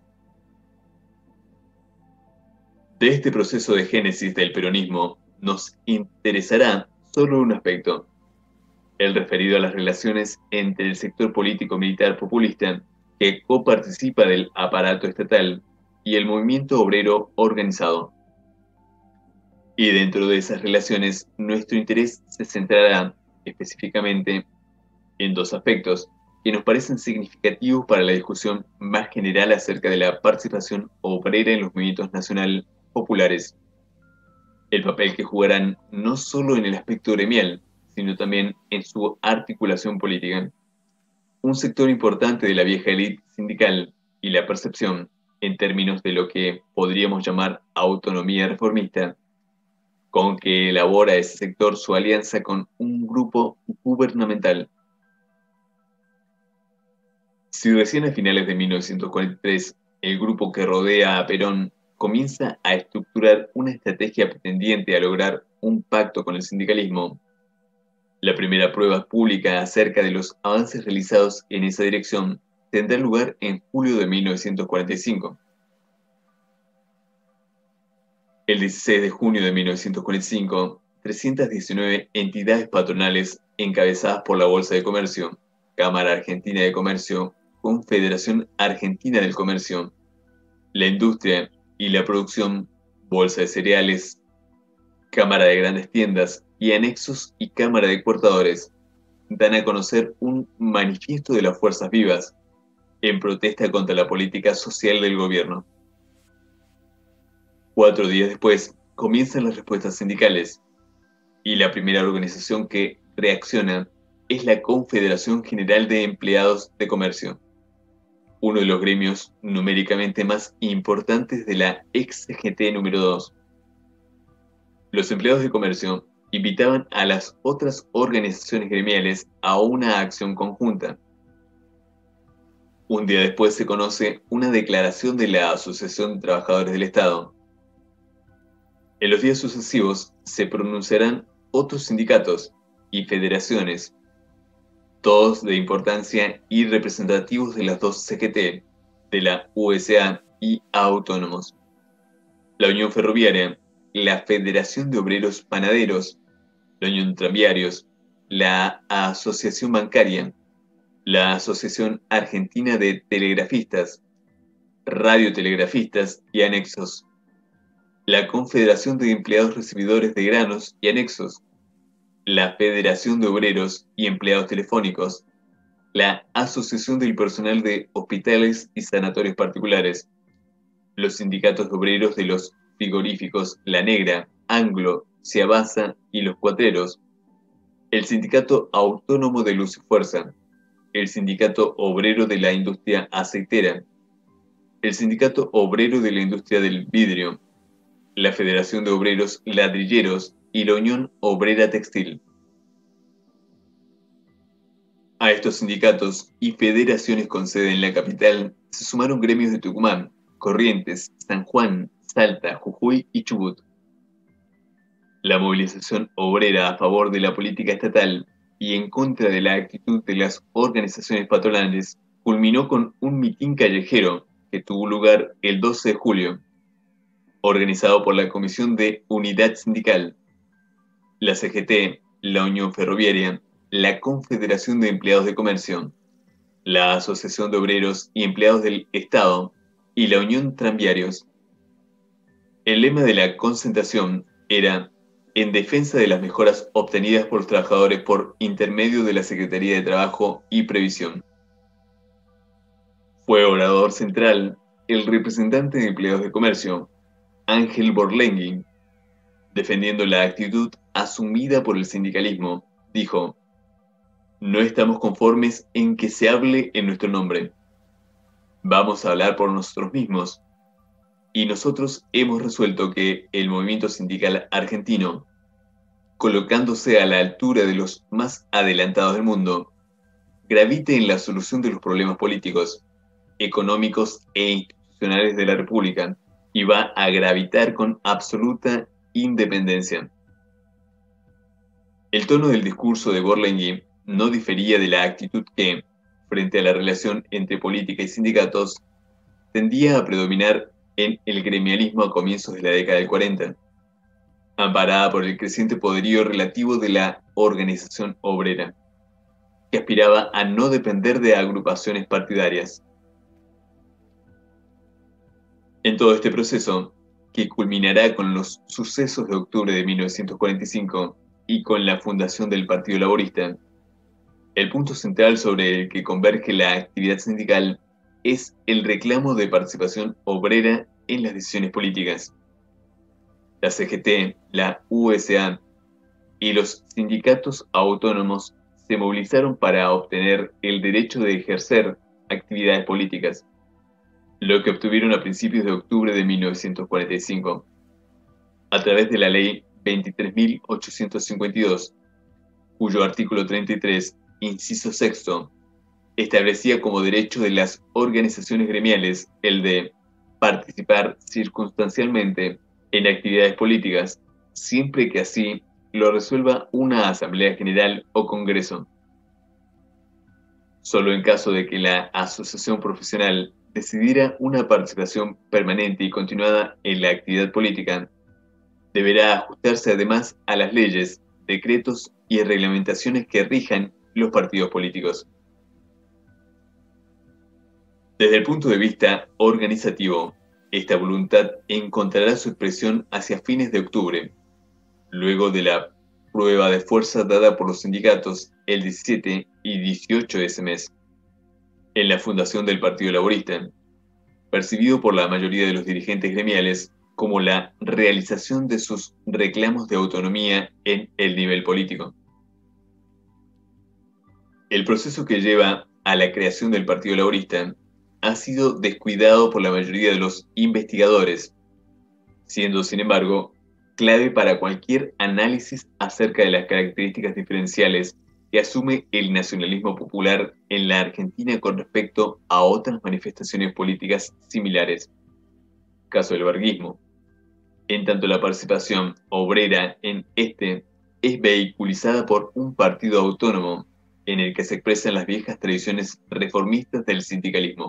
De este proceso de génesis del peronismo nos interesará solo un aspecto, el referido a las relaciones entre el sector político-militar populista que coparticipa del aparato estatal y el movimiento obrero organizado. Y dentro de esas relaciones, nuestro interés se centrará específicamente en dos aspectos que nos parecen significativos para la discusión más general acerca de la participación obrera en los movimientos nacionales populares. El papel que jugarán no solo en el aspecto gremial, sino también en su articulación política. Un sector importante de la vieja élite sindical y la percepción, en términos de lo que podríamos llamar autonomía reformista, con que elabora ese sector su alianza con un grupo gubernamental. Si recién a finales de 1943 el grupo que rodea a Perón comienza a estructurar una estrategia pretendiente a lograr un pacto con el sindicalismo, la primera prueba pública acerca de los avances realizados en esa dirección tendrá lugar en julio de 1945. El 16 de junio de 1945, 319 entidades patronales encabezadas por la Bolsa de Comercio, Cámara Argentina de Comercio, Confederación Argentina del Comercio, la Industria y la Producción, Bolsa de Cereales, Cámara de Grandes Tiendas y Anexos y Cámara de Exportadores, dan a conocer un manifiesto de las fuerzas vivas en protesta contra la política social del gobierno. 4 días después, comienzan las respuestas sindicales, y la primera organización que reacciona es la Confederación General de Empleados de Comercio, uno de los gremios numéricamente más importantes de la ex CGT número 2. Los empleados de comercio invitaban a las otras organizaciones gremiales a una acción conjunta. Un día después se conoce una declaración de la Asociación de Trabajadores del Estado. En los días sucesivos se pronunciarán otros sindicatos y federaciones, todos de importancia y representativos de las dos CGT, de la USA y autónomos. La Unión Ferroviaria, la Federación de Obreros Panaderos, la Unión Tranviarios, la Asociación Bancaria, la Asociación Argentina de Telegrafistas, Radiotelegrafistas y Anexos, la Confederación de Empleados Recibidores de Granos y Anexos, la Federación de Obreros y Empleados Telefónicos, la Asociación del Personal de Hospitales y Sanatorios Particulares, los sindicatos de obreros de los frigoríficos La Negra, Anglo, Ciabasa y Los Cuatreros, el Sindicato Autónomo de Luz y Fuerza, el Sindicato Obrero de la Industria Aceitera, el Sindicato Obrero de la Industria del Vidrio, la Federación de Obreros Ladrilleros y la Unión Obrera Textil. A estos sindicatos y federaciones con sede en la capital se sumaron gremios de Tucumán, Corrientes, San Juan, Salta, Jujuy y Chubut. La movilización obrera a favor de la política estatal y en contra de la actitud de las organizaciones patronales culminó con un mitin callejero que tuvo lugar el 12 de julio, organizado por la Comisión de Unidad Sindical, la CGT, la Unión Ferroviaria, la Confederación de Empleados de Comercio, la Asociación de Obreros y Empleados del Estado y la Unión Tranviarios. El lema de la concentración era en defensa de las mejoras obtenidas por los trabajadores por intermedio de la Secretaría de Trabajo y Previsión. Fue orador central el representante de Empleados de Comercio, Ángel Borlengui. Defendiendo la actitud asumida por el sindicalismo, dijo: no estamos conformes en que se hable en nuestro nombre. Vamos a hablar por nosotros mismos. Y nosotros hemos resuelto que el movimiento sindical argentino, colocándose a la altura de los más adelantados del mundo, gravite en la solución de los problemas políticos, económicos e institucionales de la República y va a gravitar con absoluta independencia. El tono del discurso de Borlenghi no difería de la actitud que, frente a la relación entre política y sindicatos, tendía a predominar en el gremialismo a comienzos de la década del 40, amparada por el creciente poderío relativo de la organización obrera, que aspiraba a no depender de agrupaciones partidarias. En todo este proceso, que culminará con los sucesos de octubre de 1945 y con la fundación del Partido Laborista, el punto central sobre el que converge la actividad sindical es el reclamo de participación obrera en las decisiones políticas. La CGT, la USA y los sindicatos autónomos se movilizaron para obtener el derecho de ejercer actividades políticas, lo que obtuvieron a principios de octubre de 1945, a través de la Ley 23.852, cuyo artículo 33, inciso sexto, establecía como derecho de las organizaciones gremiales el de participar circunstancialmente en actividades políticas, siempre que así lo resuelva una asamblea general o congreso. Solo en caso de que la asociación profesional decidiera una participación permanente y continuada en la actividad política, deberá ajustarse además a las leyes, decretos y reglamentaciones que rijan los partidos políticos. Desde el punto de vista organizativo, esta voluntad encontrará su expresión hacia fines de octubre, luego de la prueba de fuerza dada por los sindicatos el 17 y 18 de ese mes, en la fundación del Partido Laborista, percibido por la mayoría de los dirigentes gremiales como la realización de sus reclamos de autonomía en el nivel político. El proceso que lleva a la creación del Partido Laborista ha sido descuidado por la mayoría de los investigadores, siendo, sin embargo, clave para cualquier análisis acerca de las características diferenciales que asume el nacionalismo popular en la Argentina con respecto a otras manifestaciones políticas similares, caso del verguismo, en tanto la participación obrera en este es vehiculizada por un partido autónomo en el que se expresan las viejas tradiciones reformistas del sindicalismo.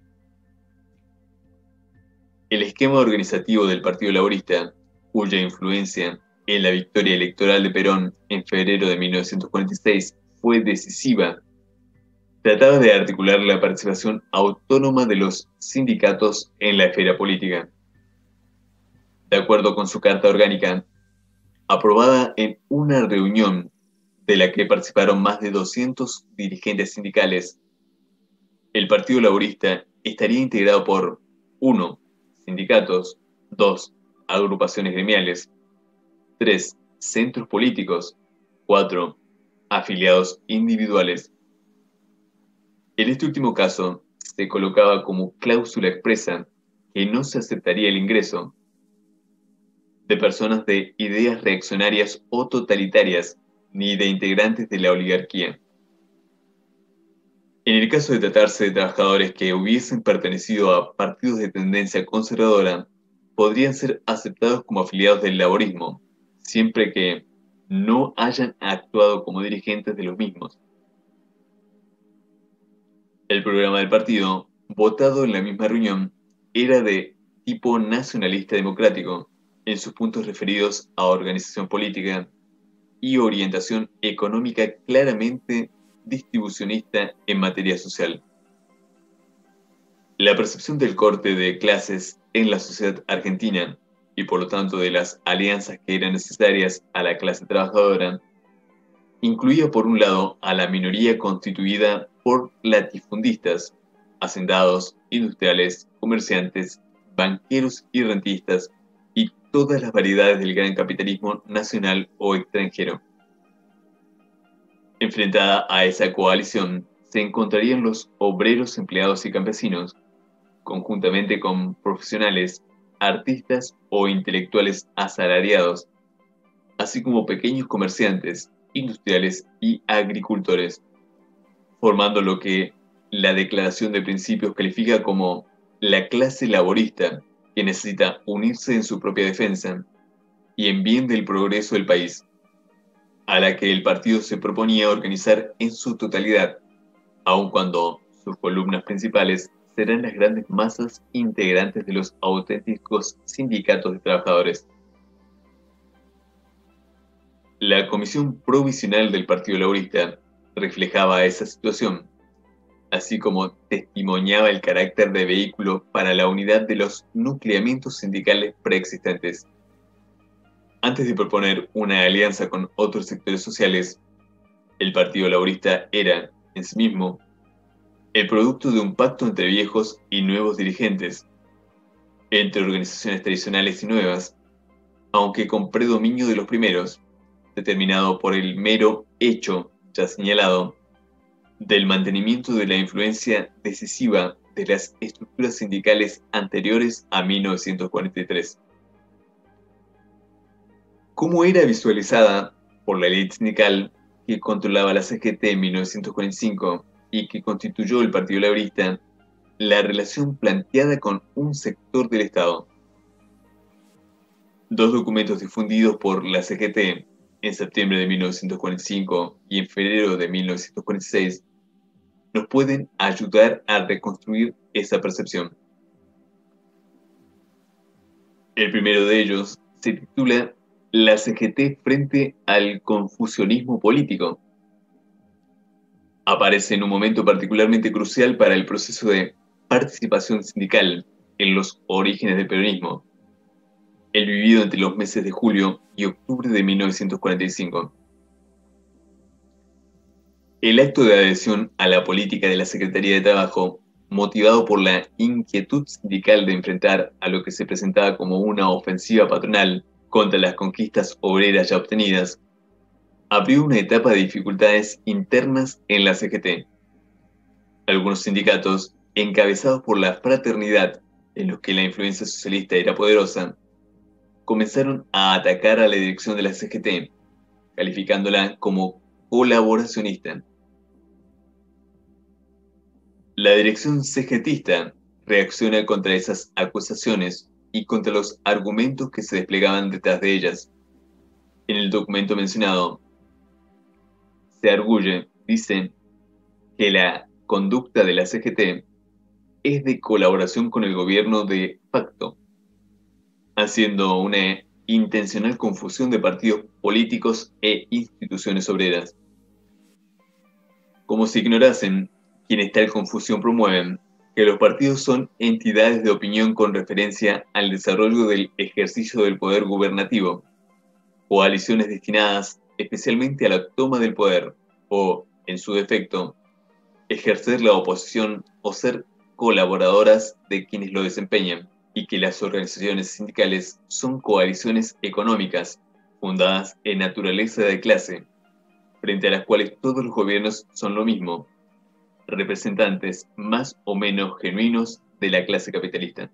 El esquema organizativo del Partido Laborista, cuya influencia en la victoria electoral de Perón en febrero de 1946 fue decisiva, trataba de articular la participación autónoma de los sindicatos en la esfera política. De acuerdo con su carta orgánica, aprobada en una reunión de la que participaron más de 200 dirigentes sindicales, el Partido Laborista estaría integrado por 1. Sindicatos, 2. Agrupaciones gremiales, 3. Centros políticos, 4. Afiliados individuales. En este último caso, se colocaba como cláusula expresa que no se aceptaría el ingreso de personas de ideas reaccionarias o totalitarias, ni de integrantes de la oligarquía. En el caso de tratarse de trabajadores que hubiesen pertenecido a partidos de tendencia conservadora, podrían ser aceptados como afiliados del laborismo, siempre que no hayan actuado como dirigentes de los mismos. El programa del partido, votado en la misma reunión, era de tipo nacionalista democrático, en sus puntos referidos a organización política y orientación económica claramente distribucionista en materia social. La percepción del corte de clases en la sociedad argentina, y por lo tanto de las alianzas que eran necesarias a la clase trabajadora, incluía por un lado a la minoría constituida por latifundistas, hacendados, industriales, comerciantes, banqueros y rentistas, y todas las variedades del gran capitalismo nacional o extranjero. Enfrentada a esa coalición se encontrarían los obreros, empleados y campesinos, conjuntamente con profesionales, artistas o intelectuales asalariados, así como pequeños comerciantes, industriales y agricultores, formando lo que la Declaración de Principios califica como la clase laborista, que necesita unirse en su propia defensa y en bien del progreso del país, a la que el partido se proponía organizar en su totalidad, aun cuando sus columnas principales serán las grandes masas integrantes de los auténticos sindicatos de trabajadores. La Comisión Provisional del Partido Laborista reflejaba esa situación, así como testimoniaba el carácter de vehículo para la unidad de los nucleamientos sindicales preexistentes. Antes de proponer una alianza con otros sectores sociales, el Partido Laborista era, en sí mismo, el producto de un pacto entre viejos y nuevos dirigentes, entre organizaciones tradicionales y nuevas, aunque con predominio de los primeros, determinado por el mero hecho ya señalado del mantenimiento de la influencia decisiva de las estructuras sindicales anteriores a 1943. ¿Cómo era visualizada por la élite sindical que controlaba la CGT en 1945 y que constituyó el Partido Laborista la relación planteada con un sector del Estado? Dos documentos difundidos por la CGT en septiembre de 1945 y en febrero de 1946 nos pueden ayudar a reconstruir esa percepción. El primero de ellos se titula La CGT frente al confusionismo político. Aparece en un momento particularmente crucial para el proceso de participación sindical en los orígenes del peronismo, el vivido entre los meses de julio y octubre de 1945. El acto de adhesión a la política de la Secretaría de Trabajo, motivado por la inquietud sindical de enfrentar a lo que se presentaba como una ofensiva patronal contra las conquistas obreras ya obtenidas, abrió una etapa de dificultades internas en la CGT. Algunos sindicatos, encabezados por la Fraternidad, en los que la influencia socialista era poderosa, comenzaron a atacar a la dirección de la CGT, calificándola como colaboracionista. La dirección CGTista reacciona contra esas acusaciones y contra los argumentos que se desplegaban detrás de ellas. En el documento mencionado, se arguye, dice, que la conducta de la CGT es de colaboración con el gobierno de facto, haciendo una intencional confusión de partidos políticos e instituciones obreras. Como si ignorasen quienes tal confusión promueven, que los partidos son entidades de opinión con referencia al desarrollo del ejercicio del poder gubernativo, coaliciones destinadas especialmente a la toma del poder, o, en su defecto, ejercer la oposición o ser colaboradoras de quienes lo desempeñan, y que las organizaciones sindicales son coaliciones económicas fundadas en naturaleza de clase, frente a las cuales todos los gobiernos son lo mismo, representantes más o menos genuinos de la clase capitalista.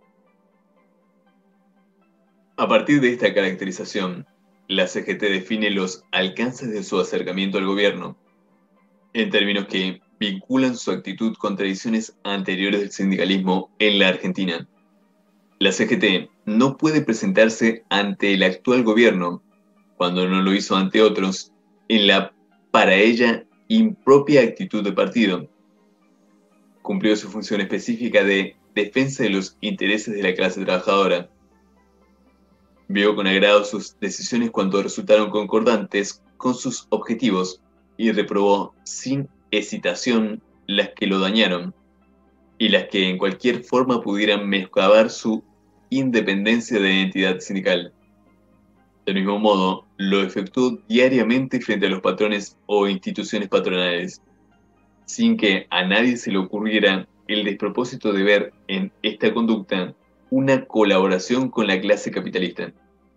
A partir de esta caracterización, la CGT define los alcances de su acercamiento al gobierno, en términos que vinculan su actitud con tradiciones anteriores del sindicalismo en la Argentina. La CGT no puede presentarse ante el actual gobierno, cuando no lo hizo ante otros, en la, para ella, impropia actitud de partido. Cumplió su función específica de defensa de los intereses de la clase trabajadora. Vio con agrado sus decisiones cuando resultaron concordantes con sus objetivos y reprobó sin hesitación las que lo dañaron y las que en cualquier forma pudieran menoscabar su independencia de entidad sindical. Del mismo modo, lo efectuó diariamente frente a los patrones o instituciones patronales, sin que a nadie se le ocurriera el despropósito de ver en esta conducta una colaboración con la clase capitalista.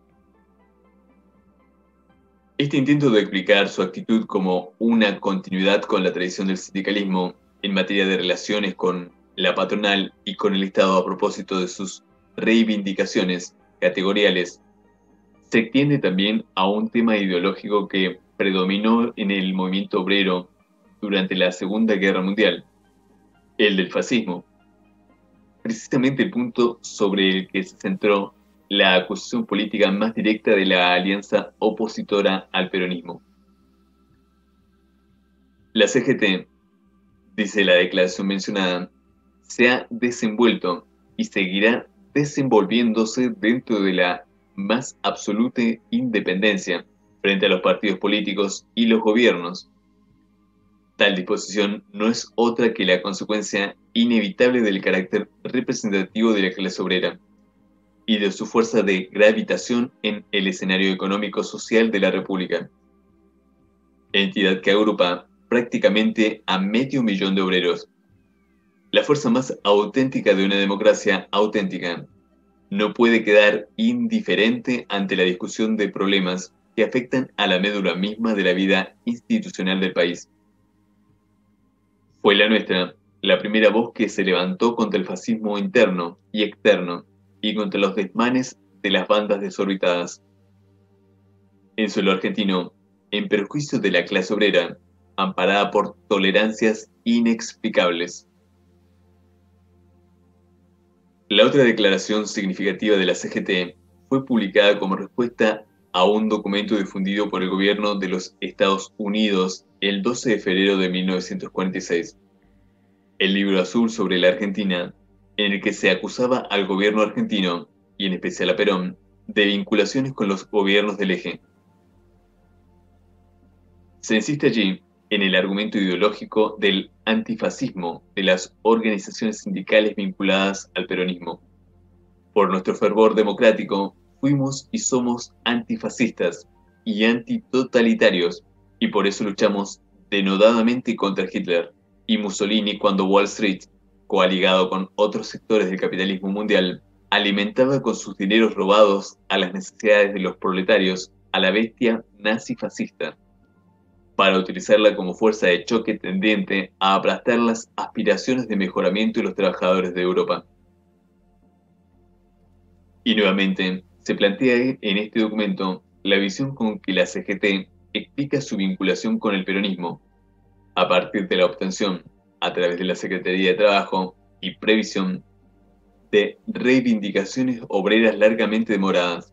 Este intento de explicar su actitud como una continuidad con la tradición del sindicalismo en materia de relaciones con la patronal y con el Estado a propósito de sus reivindicaciones categoriales, se extiende también a un tema ideológico que predominó en el movimiento obrero durante la Segunda Guerra Mundial, el del fascismo. precisamente el punto sobre el que se centró la acusación política más directa de la alianza opositora al peronismo. La CGT, dice la declaración mencionada, se ha desenvuelto y seguirá desenvolviéndose dentro de la más absoluta independencia frente a los partidos políticos y los gobiernos. Tal disposición no es otra que la consecuencia inevitable del carácter representativo de la clase obrera y de su fuerza de gravitación en el escenario económico-social de la República, entidad que agrupa prácticamente a 500.000 de obreros, la fuerza más auténtica de una democracia auténtica. No puede quedar indiferente ante la discusión de problemas que afectan a la médula misma de la vida institucional del país. Fue la nuestra la primera voz que se levantó contra el fascismo interno y externo y contra los desmanes de las bandas desorbitadas. En suelo argentino, en perjuicio de la clase obrera, amparada por tolerancias inexplicables. La otra declaración significativa de la CGT fue publicada como respuesta a un documento difundido por el gobierno de los Estados Unidos el 12 de febrero de 1946, el libro azul sobre la Argentina, en el que se acusaba al gobierno argentino, y en especial a Perón, de vinculaciones con los gobiernos del eje. Se insiste allí en el argumento ideológico del antifascismo de las organizaciones sindicales vinculadas al peronismo. Por nuestro fervor democrático, fuimos y somos antifascistas y antitotalitarios, y por eso luchamos denodadamente contra Hitler y Mussolini cuando Wall Street, coaligado con otros sectores del capitalismo mundial, alimentaba con sus dineros robados a las necesidades de los proletarios a la bestia nazi-fascista, para utilizarla como fuerza de choque tendiente a aplastar las aspiraciones de mejoramiento de los trabajadores de Europa. Y nuevamente, se plantea en este documento la visión con que la CGT explica su vinculación con el peronismo, a partir de la obtención, a través de la Secretaría de Trabajo y Previsión, de reivindicaciones obreras largamente demoradas.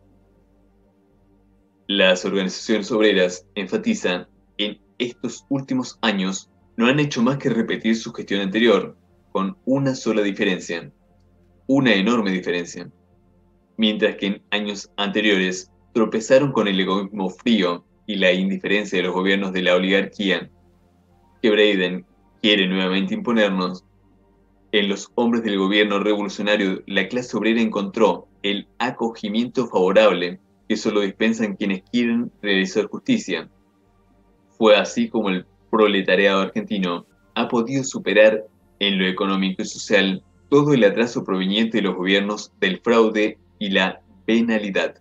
Las organizaciones obreras, enfatizan, en estos últimos años no han hecho más que repetir su gestión anterior, con una sola diferencia, una enorme diferencia. Mientras que en años anteriores tropezaron con el egoísmo frío y la indiferencia de los gobiernos de la oligarquía, que Breiden quiere nuevamente imponernos, en los hombres del gobierno revolucionario la clase obrera encontró el acogimiento favorable que solo dispensan quienes quieren realizar justicia. Fue así como el proletariado argentino ha podido superar en lo económico y social todo el atraso proveniente de los gobiernos del fraude y la penalidad.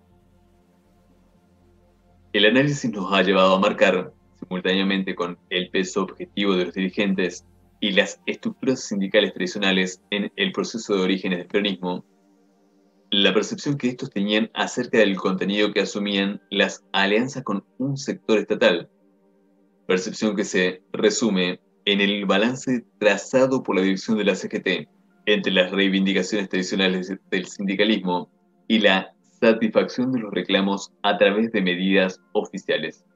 El análisis nos ha llevado a marcar, simultáneamente con el peso objetivo de los dirigentes y las estructuras sindicales tradicionales en el proceso de orígenes del peronismo, la percepción que estos tenían acerca del contenido que asumían las alianzas con un sector estatal, percepción que se resume en el balance trazado por la dirección de la CGT entre las reivindicaciones tradicionales del sindicalismo y la satisfacción de los reclamos a través de medidas oficiales.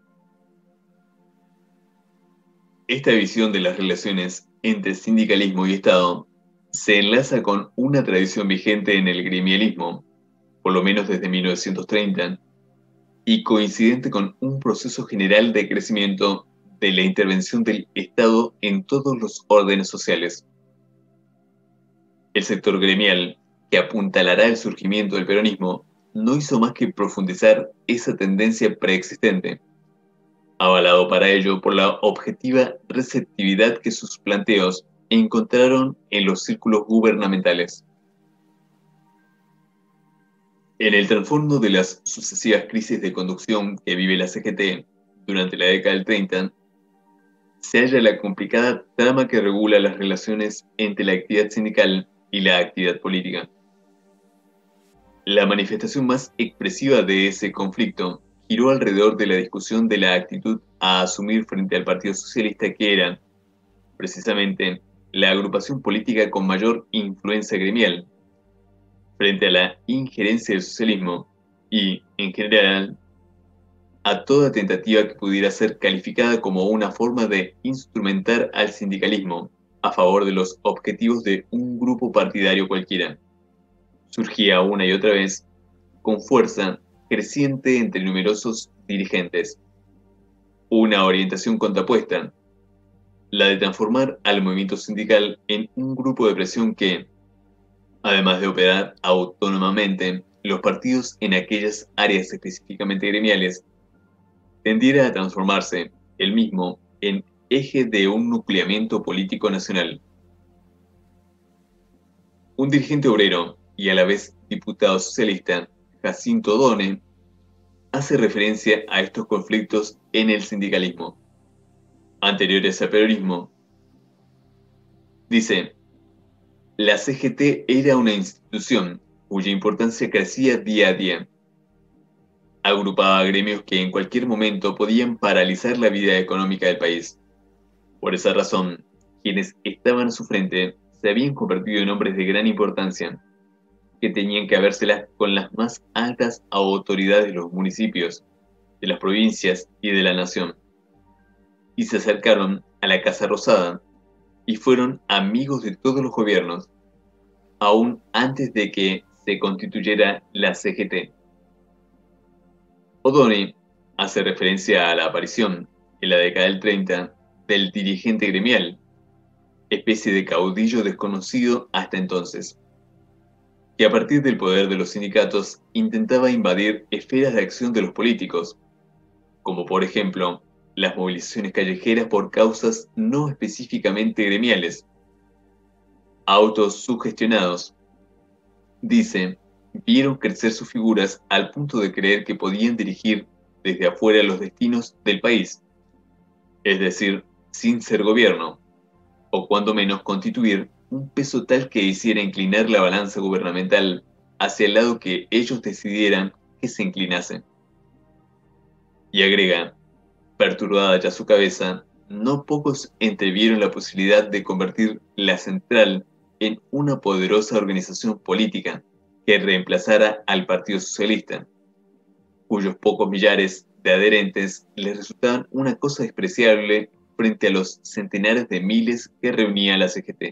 Esta visión de las relaciones entre sindicalismo y Estado se enlaza con una tradición vigente en el gremialismo, por lo menos desde 1930, y coincidente con un proceso general de crecimiento de la intervención del Estado en todos los órdenes sociales. El sector gremial, que apuntalará el surgimiento del peronismo, no hizo más que profundizar esa tendencia preexistente, avalado para ello por la objetiva receptividad que sus planteos encontraron en los círculos gubernamentales. En el trasfondo de las sucesivas crisis de conducción que vive la CGT durante la década del 30, se halla la complicada trama que regula las relaciones entre la actividad sindical y la actividad política. La manifestación más expresiva de ese conflicto giró alrededor de la discusión de la actitud a asumir frente al Partido Socialista, que era, precisamente, la agrupación política con mayor influencia gremial, frente a la injerencia del socialismo y, en general, a toda tentativa que pudiera ser calificada como una forma de instrumentar al sindicalismo a favor de los objetivos de un grupo partidario cualquiera. Surgía una y otra vez, con fuerza creciente entre numerosos dirigentes, una orientación contrapuesta, la de transformar al movimiento sindical en un grupo de presión que, además de operar autónomamente, los partidos en aquellas áreas específicamente gremiales, tendiera a transformarse, el mismo, en eje de un nucleamiento político nacional. Un dirigente obrero y a la vez diputado socialista, Jacinto O'Donnell, hace referencia a estos conflictos en el sindicalismo. Anteriores al peronismo, dice: la CGT era una institución cuya importancia crecía día a día. Agrupaba gremios que en cualquier momento podían paralizar la vida económica del país. Por esa razón, quienes estaban a su frente se habían convertido en hombres de gran importancia, que tenían que habérselas con las más altas autoridades de los municipios, de las provincias y de la nación. Y se acercaron a la Casa Rosada y fueron amigos de todos los gobiernos, aún antes de que se constituyera la CGT. O'Donnell hace referencia a la aparición, en la década del 30, del dirigente gremial, especie de caudillo desconocido hasta entonces, que a partir del poder de los sindicatos intentaba invadir esferas de acción de los políticos, como por ejemplo las movilizaciones callejeras por causas no específicamente gremiales. Autos sugestionados, dice, vieron crecer sus figuras al punto de creer que podían dirigir desde afuera los destinos del país, es decir, sin ser gobierno, o cuando menos constituir un peso tal que hiciera inclinar la balanza gubernamental hacia el lado que ellos decidieran que se inclinase. Y agrega, perturbada ya su cabeza, no pocos entrevieron la posibilidad de convertir la central en una poderosa organización política que reemplazara al Partido Socialista, cuyos pocos millares de adherentes les resultaban una cosa despreciable frente a los centenares de miles que reunía la CGT.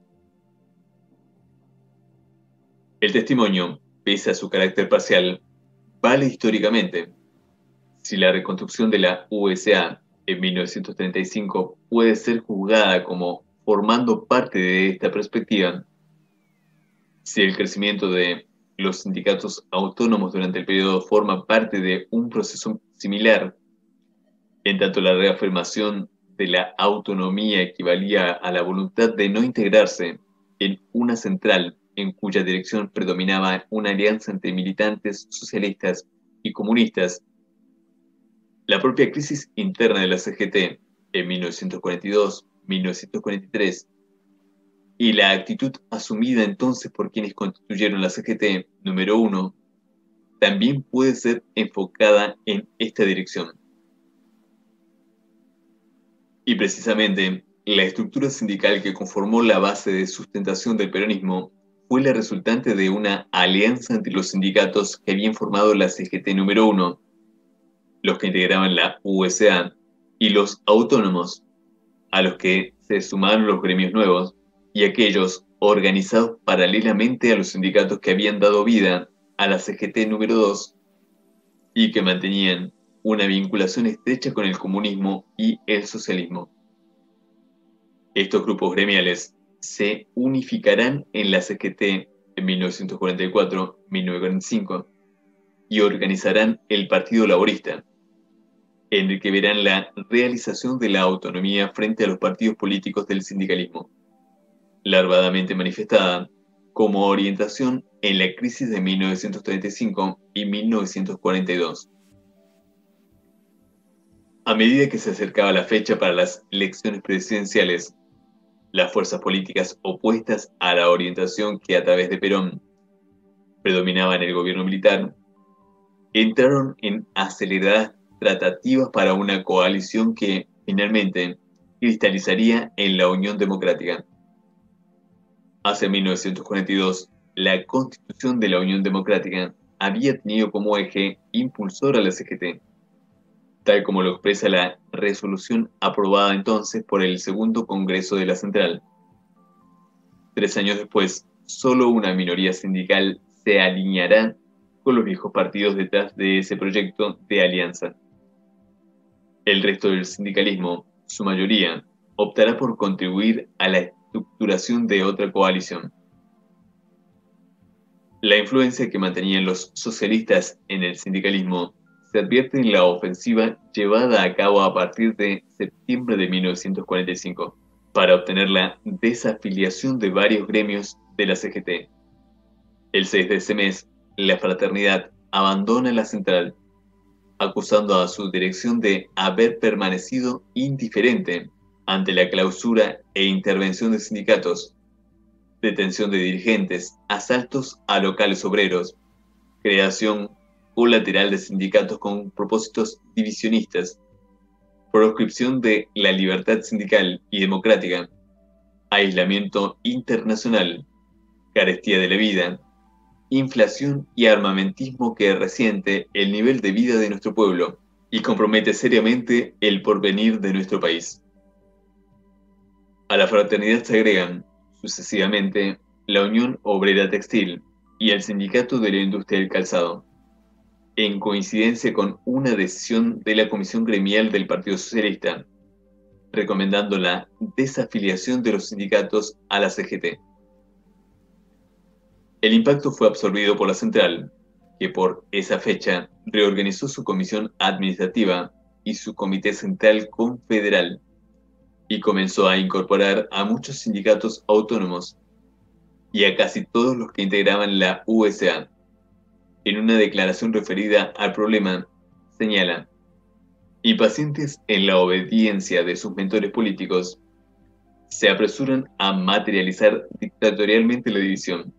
El testimonio, pese a su carácter parcial, vale históricamente. Si la reconstrucción de la USA en 1935 puede ser juzgada como formando parte de esta perspectiva, si el crecimiento de los sindicatos autónomos durante el periodo forma parte de un proceso similar, en tanto la reafirmación de la autonomía equivalía a la voluntad de no integrarse en una central en cuya dirección predominaba una alianza entre militantes socialistas y comunistas, la propia crisis interna de la CGT en 1942-1943 y la actitud asumida entonces por quienes constituyeron la CGT número 1 también puede ser enfocada en esta dirección. Y precisamente, la estructura sindical que conformó la base de sustentación del peronismo fue la resultante de una alianza entre los sindicatos que habían formado la CGT número 1, los que integraban la USA, y los autónomos, a los que se sumaron los gremios nuevos, y aquellos organizados paralelamente a los sindicatos que habían dado vida a la CGT número 2 y que mantenían una vinculación estrecha con el comunismo y el socialismo. Estos grupos gremiales se unificarán en la CGT en 1944-1945 y organizarán el Partido Laborista, en el que verán la realización de la autonomía frente a los partidos políticos del sindicalismo, larvadamente manifestada como orientación en la crisis de 1935 y 1942. A medida que se acercaba la fecha para las elecciones presidenciales, las fuerzas políticas opuestas a la orientación que a través de Perón predominaba en el gobierno militar, entraron en aceleradas tratativas para una coalición que finalmente cristalizaría en la Unión Democrática. Hacia 1942, la Constitución de la Unión Democrática había tenido como eje impulsor a la CGT, tal como lo expresa la resolución aprobada entonces por el Segundo Congreso de la Central. 3 años después, solo una minoría sindical se alineará con los viejos partidos detrás de ese proyecto de alianza. El resto del sindicalismo, su mayoría, optará por contribuir a la estructuración de otra coalición. La influencia que mantenían los socialistas en el sindicalismo se advierte en la ofensiva llevada a cabo a partir de septiembre de 1945 para obtener la desafiliación de varios gremios de la CGT. El 6 de ese mes, la fraternidad abandona la central, acusando a su dirección de haber permanecido indiferente ante la clausura e intervención de sindicatos, detención de dirigentes, asaltos a locales obreros, creación colateral de sindicatos con propósitos divisionistas, proscripción de la libertad sindical y democrática, aislamiento internacional, carestía de la vida, inflación y armamentismo que resiente el nivel de vida de nuestro pueblo y compromete seriamente el porvenir de nuestro país. A la fraternidad se agregan, sucesivamente, la Unión Obrera Textil y el Sindicato de la Industria del Calzado, en coincidencia con una decisión de la Comisión Gremial del Partido Socialista, recomendando la desafiliación de los sindicatos a la CGT. El impacto fue absorbido por la central, que por esa fecha reorganizó su comisión administrativa y su comité central confederal, y comenzó a incorporar a muchos sindicatos autónomos y a casi todos los que integraban la USA. En una declaración referida al problema, señala: impacientes en la obediencia de sus mentores políticos, se apresuran a materializar dictatorialmente la división.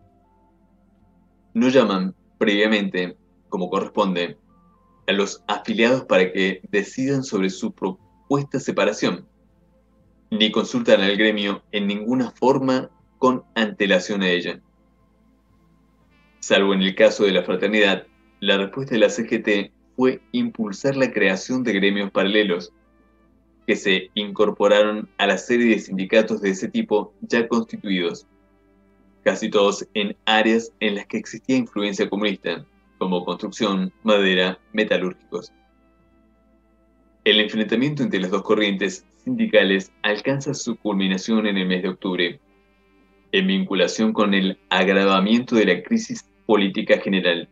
No llaman previamente, como corresponde, a los afiliados para que decidan sobre su propuesta separación, ni consultan al gremio en ninguna forma con antelación a ella. Salvo en el caso de la fraternidad, la respuesta de la CGT fue impulsar la creación de gremios paralelos, que se incorporaron a la serie de sindicatos de ese tipo ya constituidos, casi todos en áreas en las que existía influencia comunista, como construcción, madera, metalúrgicos. El enfrentamiento entre las dos corrientes sindicales alcanza su culminación en el mes de octubre, en vinculación con el agravamiento de la crisis política general.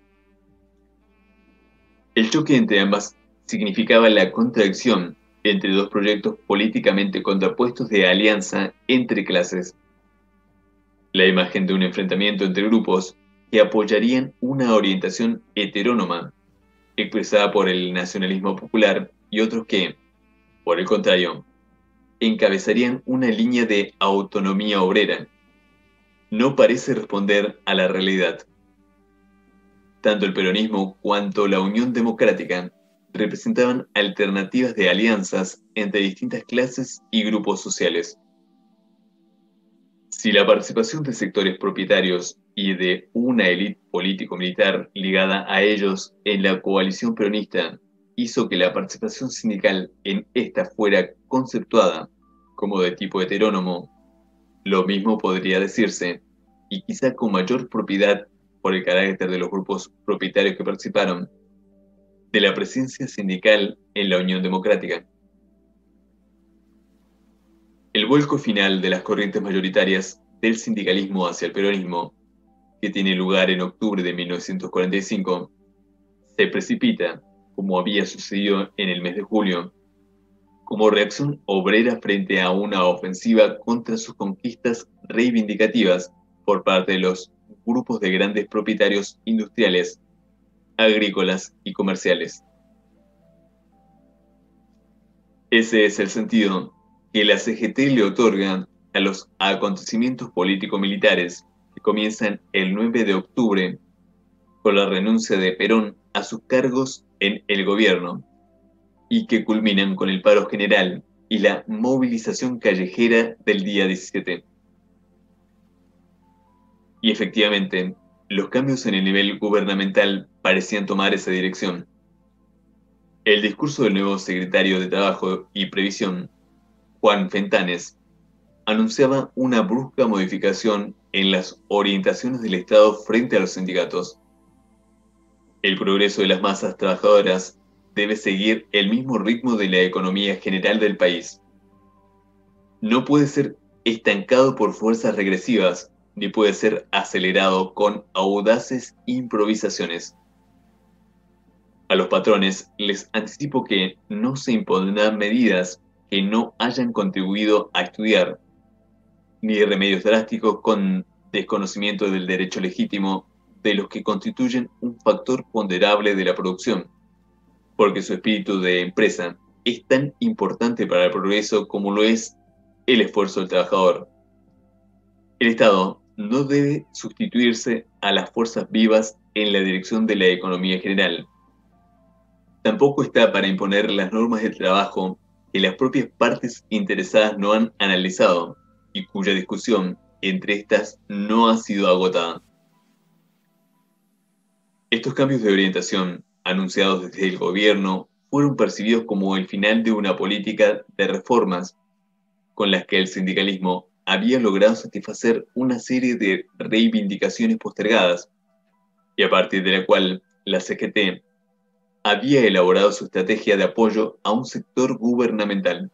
El choque entre ambas significaba la contradicción entre dos proyectos políticamente contrapuestos de alianza entre clases. La imagen de un enfrentamiento entre grupos que apoyarían una orientación heterónoma, expresada por el nacionalismo popular, y otros que, por el contrario, encabezarían una línea de autonomía obrera, no parece responder a la realidad. Tanto el peronismo cuanto la Unión Democrática representaban alternativas de alianzas entre distintas clases y grupos sociales. Si la participación de sectores propietarios y de una élite político-militar ligada a ellos en la coalición peronista hizo que la participación sindical en esta fuera conceptuada como de tipo heterónomo, lo mismo podría decirse, y quizá con mayor propiedad por el carácter de los grupos propietarios que participaron, de la presencia sindical en la Unión Democrática. El vuelco final de las corrientes mayoritarias del sindicalismo hacia el peronismo, que tiene lugar en octubre de 1945, se precipita, como había sucedido en el mes de julio, como reacción obrera frente a una ofensiva contra sus conquistas reivindicativas por parte de los grupos de grandes propietarios industriales, agrícolas y comerciales. Ese es el sentido que la CGT le otorga a los acontecimientos político-militares que comienzan el 9 de octubre con la renuncia de Perón a sus cargos en el gobierno y que culminan con el paro general y la movilización callejera del día 17. Y efectivamente, los cambios en el nivel gubernamental parecían tomar esa dirección. El discurso del nuevo secretario de Trabajo y Previsión, Juan Fentanes, anunciaba una brusca modificación en las orientaciones del Estado frente a los sindicatos. El progreso de las masas trabajadoras debe seguir el mismo ritmo de la economía general del país. No puede ser estancado por fuerzas regresivas, ni puede ser acelerado con audaces improvisaciones. A los patrones les anticipo que no se impondrán medidas que no hayan contribuido a estudiar, ni remedios drásticos con desconocimiento del derecho legítimo de los que constituyen un factor ponderable de la producción, porque su espíritu de empresa es tan importante para el progreso como lo es el esfuerzo del trabajador. El Estado no debe sustituirse a las fuerzas vivas en la dirección de la economía general. Tampoco está para imponer las normas del trabajo que las propias partes interesadas no han analizado y cuya discusión entre estas no ha sido agotada. Estos cambios de orientación, anunciados desde el gobierno, fueron percibidos como el final de una política de reformas con las que el sindicalismo había logrado satisfacer una serie de reivindicaciones postergadas y a partir de la cual la CGT había elaborado su estrategia de apoyo a un sector gubernamental.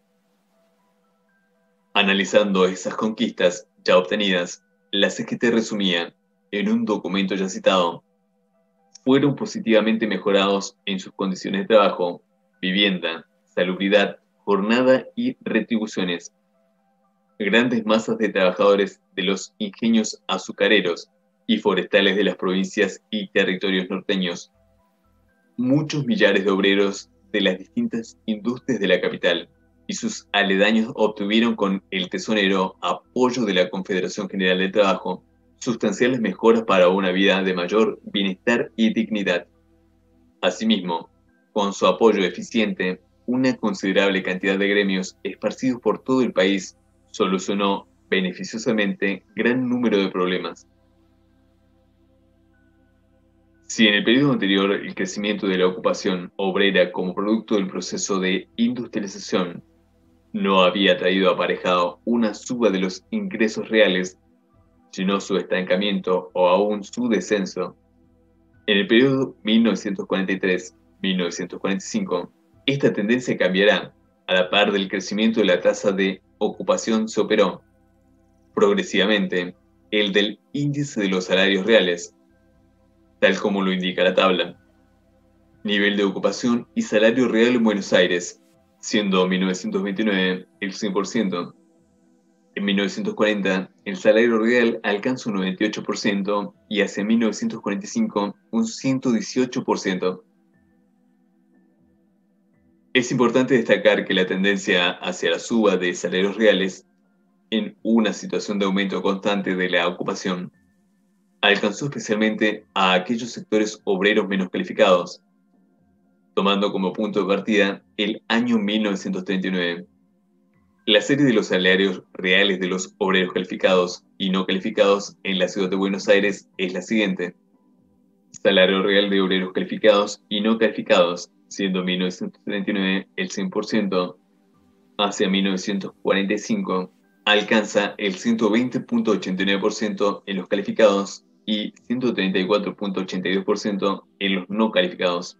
Analizando esas conquistas ya obtenidas, la CGT resumía, en un documento ya citado, fueron positivamente mejorados en sus condiciones de trabajo, vivienda, salubridad, jornada y retribuciones. Grandes masas de trabajadores de los ingenios azucareros y forestales de las provincias y territorios norteños, muchos millares de obreros de las distintas industrias de la capital y sus aledaños obtuvieron con el tesonero apoyo de la Confederación General del Trabajo sustanciales mejoras para una vida de mayor bienestar y dignidad. Asimismo, con su apoyo eficiente, una considerable cantidad de gremios esparcidos por todo el país solucionó beneficiosamente gran número de problemas. Si en el periodo anterior el crecimiento de la ocupación obrera como producto del proceso de industrialización no había traído aparejado una suba de los ingresos reales, sino su estancamiento o aún su descenso, en el periodo 1943-1945, esta tendencia cambiará a la par del crecimiento de la tasa de ocupación se operó progresivamente el del índice de los salarios reales, tal como lo indica la tabla. Nivel de ocupación y salario real en Buenos Aires, siendo 1929 el 100%. En 1940, el salario real alcanza un 98% y hacia 1945 un 118%. Es importante destacar que la tendencia hacia la suba de salarios reales en una situación de aumento constante de la ocupación alcanzó especialmente a aquellos sectores obreros menos calificados, tomando como punto de partida el año 1939. La serie de los salarios reales de los obreros calificados y no calificados en la ciudad de Buenos Aires es la siguiente. Salario real de obreros calificados y no calificados, siendo 1939 el 100%, hacia 1945 alcanza el 120.89% en los calificados y 134.82% en los no calificados.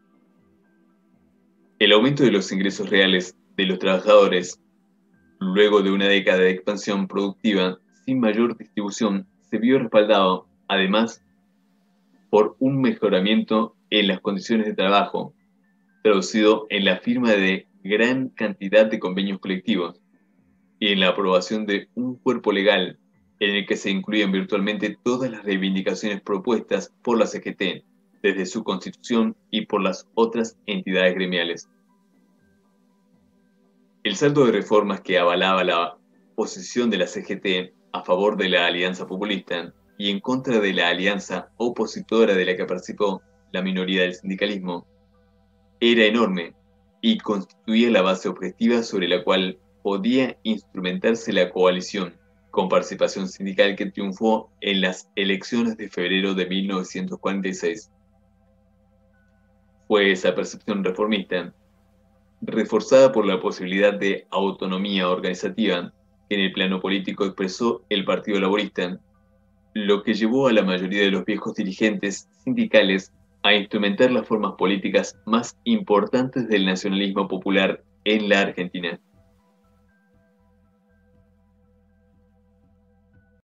El aumento de los ingresos reales de los trabajadores, luego de una década de expansión productiva sin mayor distribución, se vio respaldado, además, por un mejoramiento en las condiciones de trabajo, traducido en la firma de gran cantidad de convenios colectivos y en la aprobación de un cuerpo legal en el que se incluyen virtualmente todas las reivindicaciones propuestas por la CGT desde su constitución y por las otras entidades gremiales. El saldo de reformas que avalaba la posición de la CGT a favor de la alianza populista y en contra de la alianza opositora de la que participó la minoría del sindicalismo era enorme y constituía la base objetiva sobre la cual podía instrumentarse la coalición con participación sindical que triunfó en las elecciones de febrero de 1946. Fue esa percepción reformista, reforzada por la posibilidad de autonomía organizativa que en el plano político expresó el Partido Laborista, lo que llevó a la mayoría de los viejos dirigentes sindicales a instrumentar las formas políticas más importantes del nacionalismo popular en la Argentina.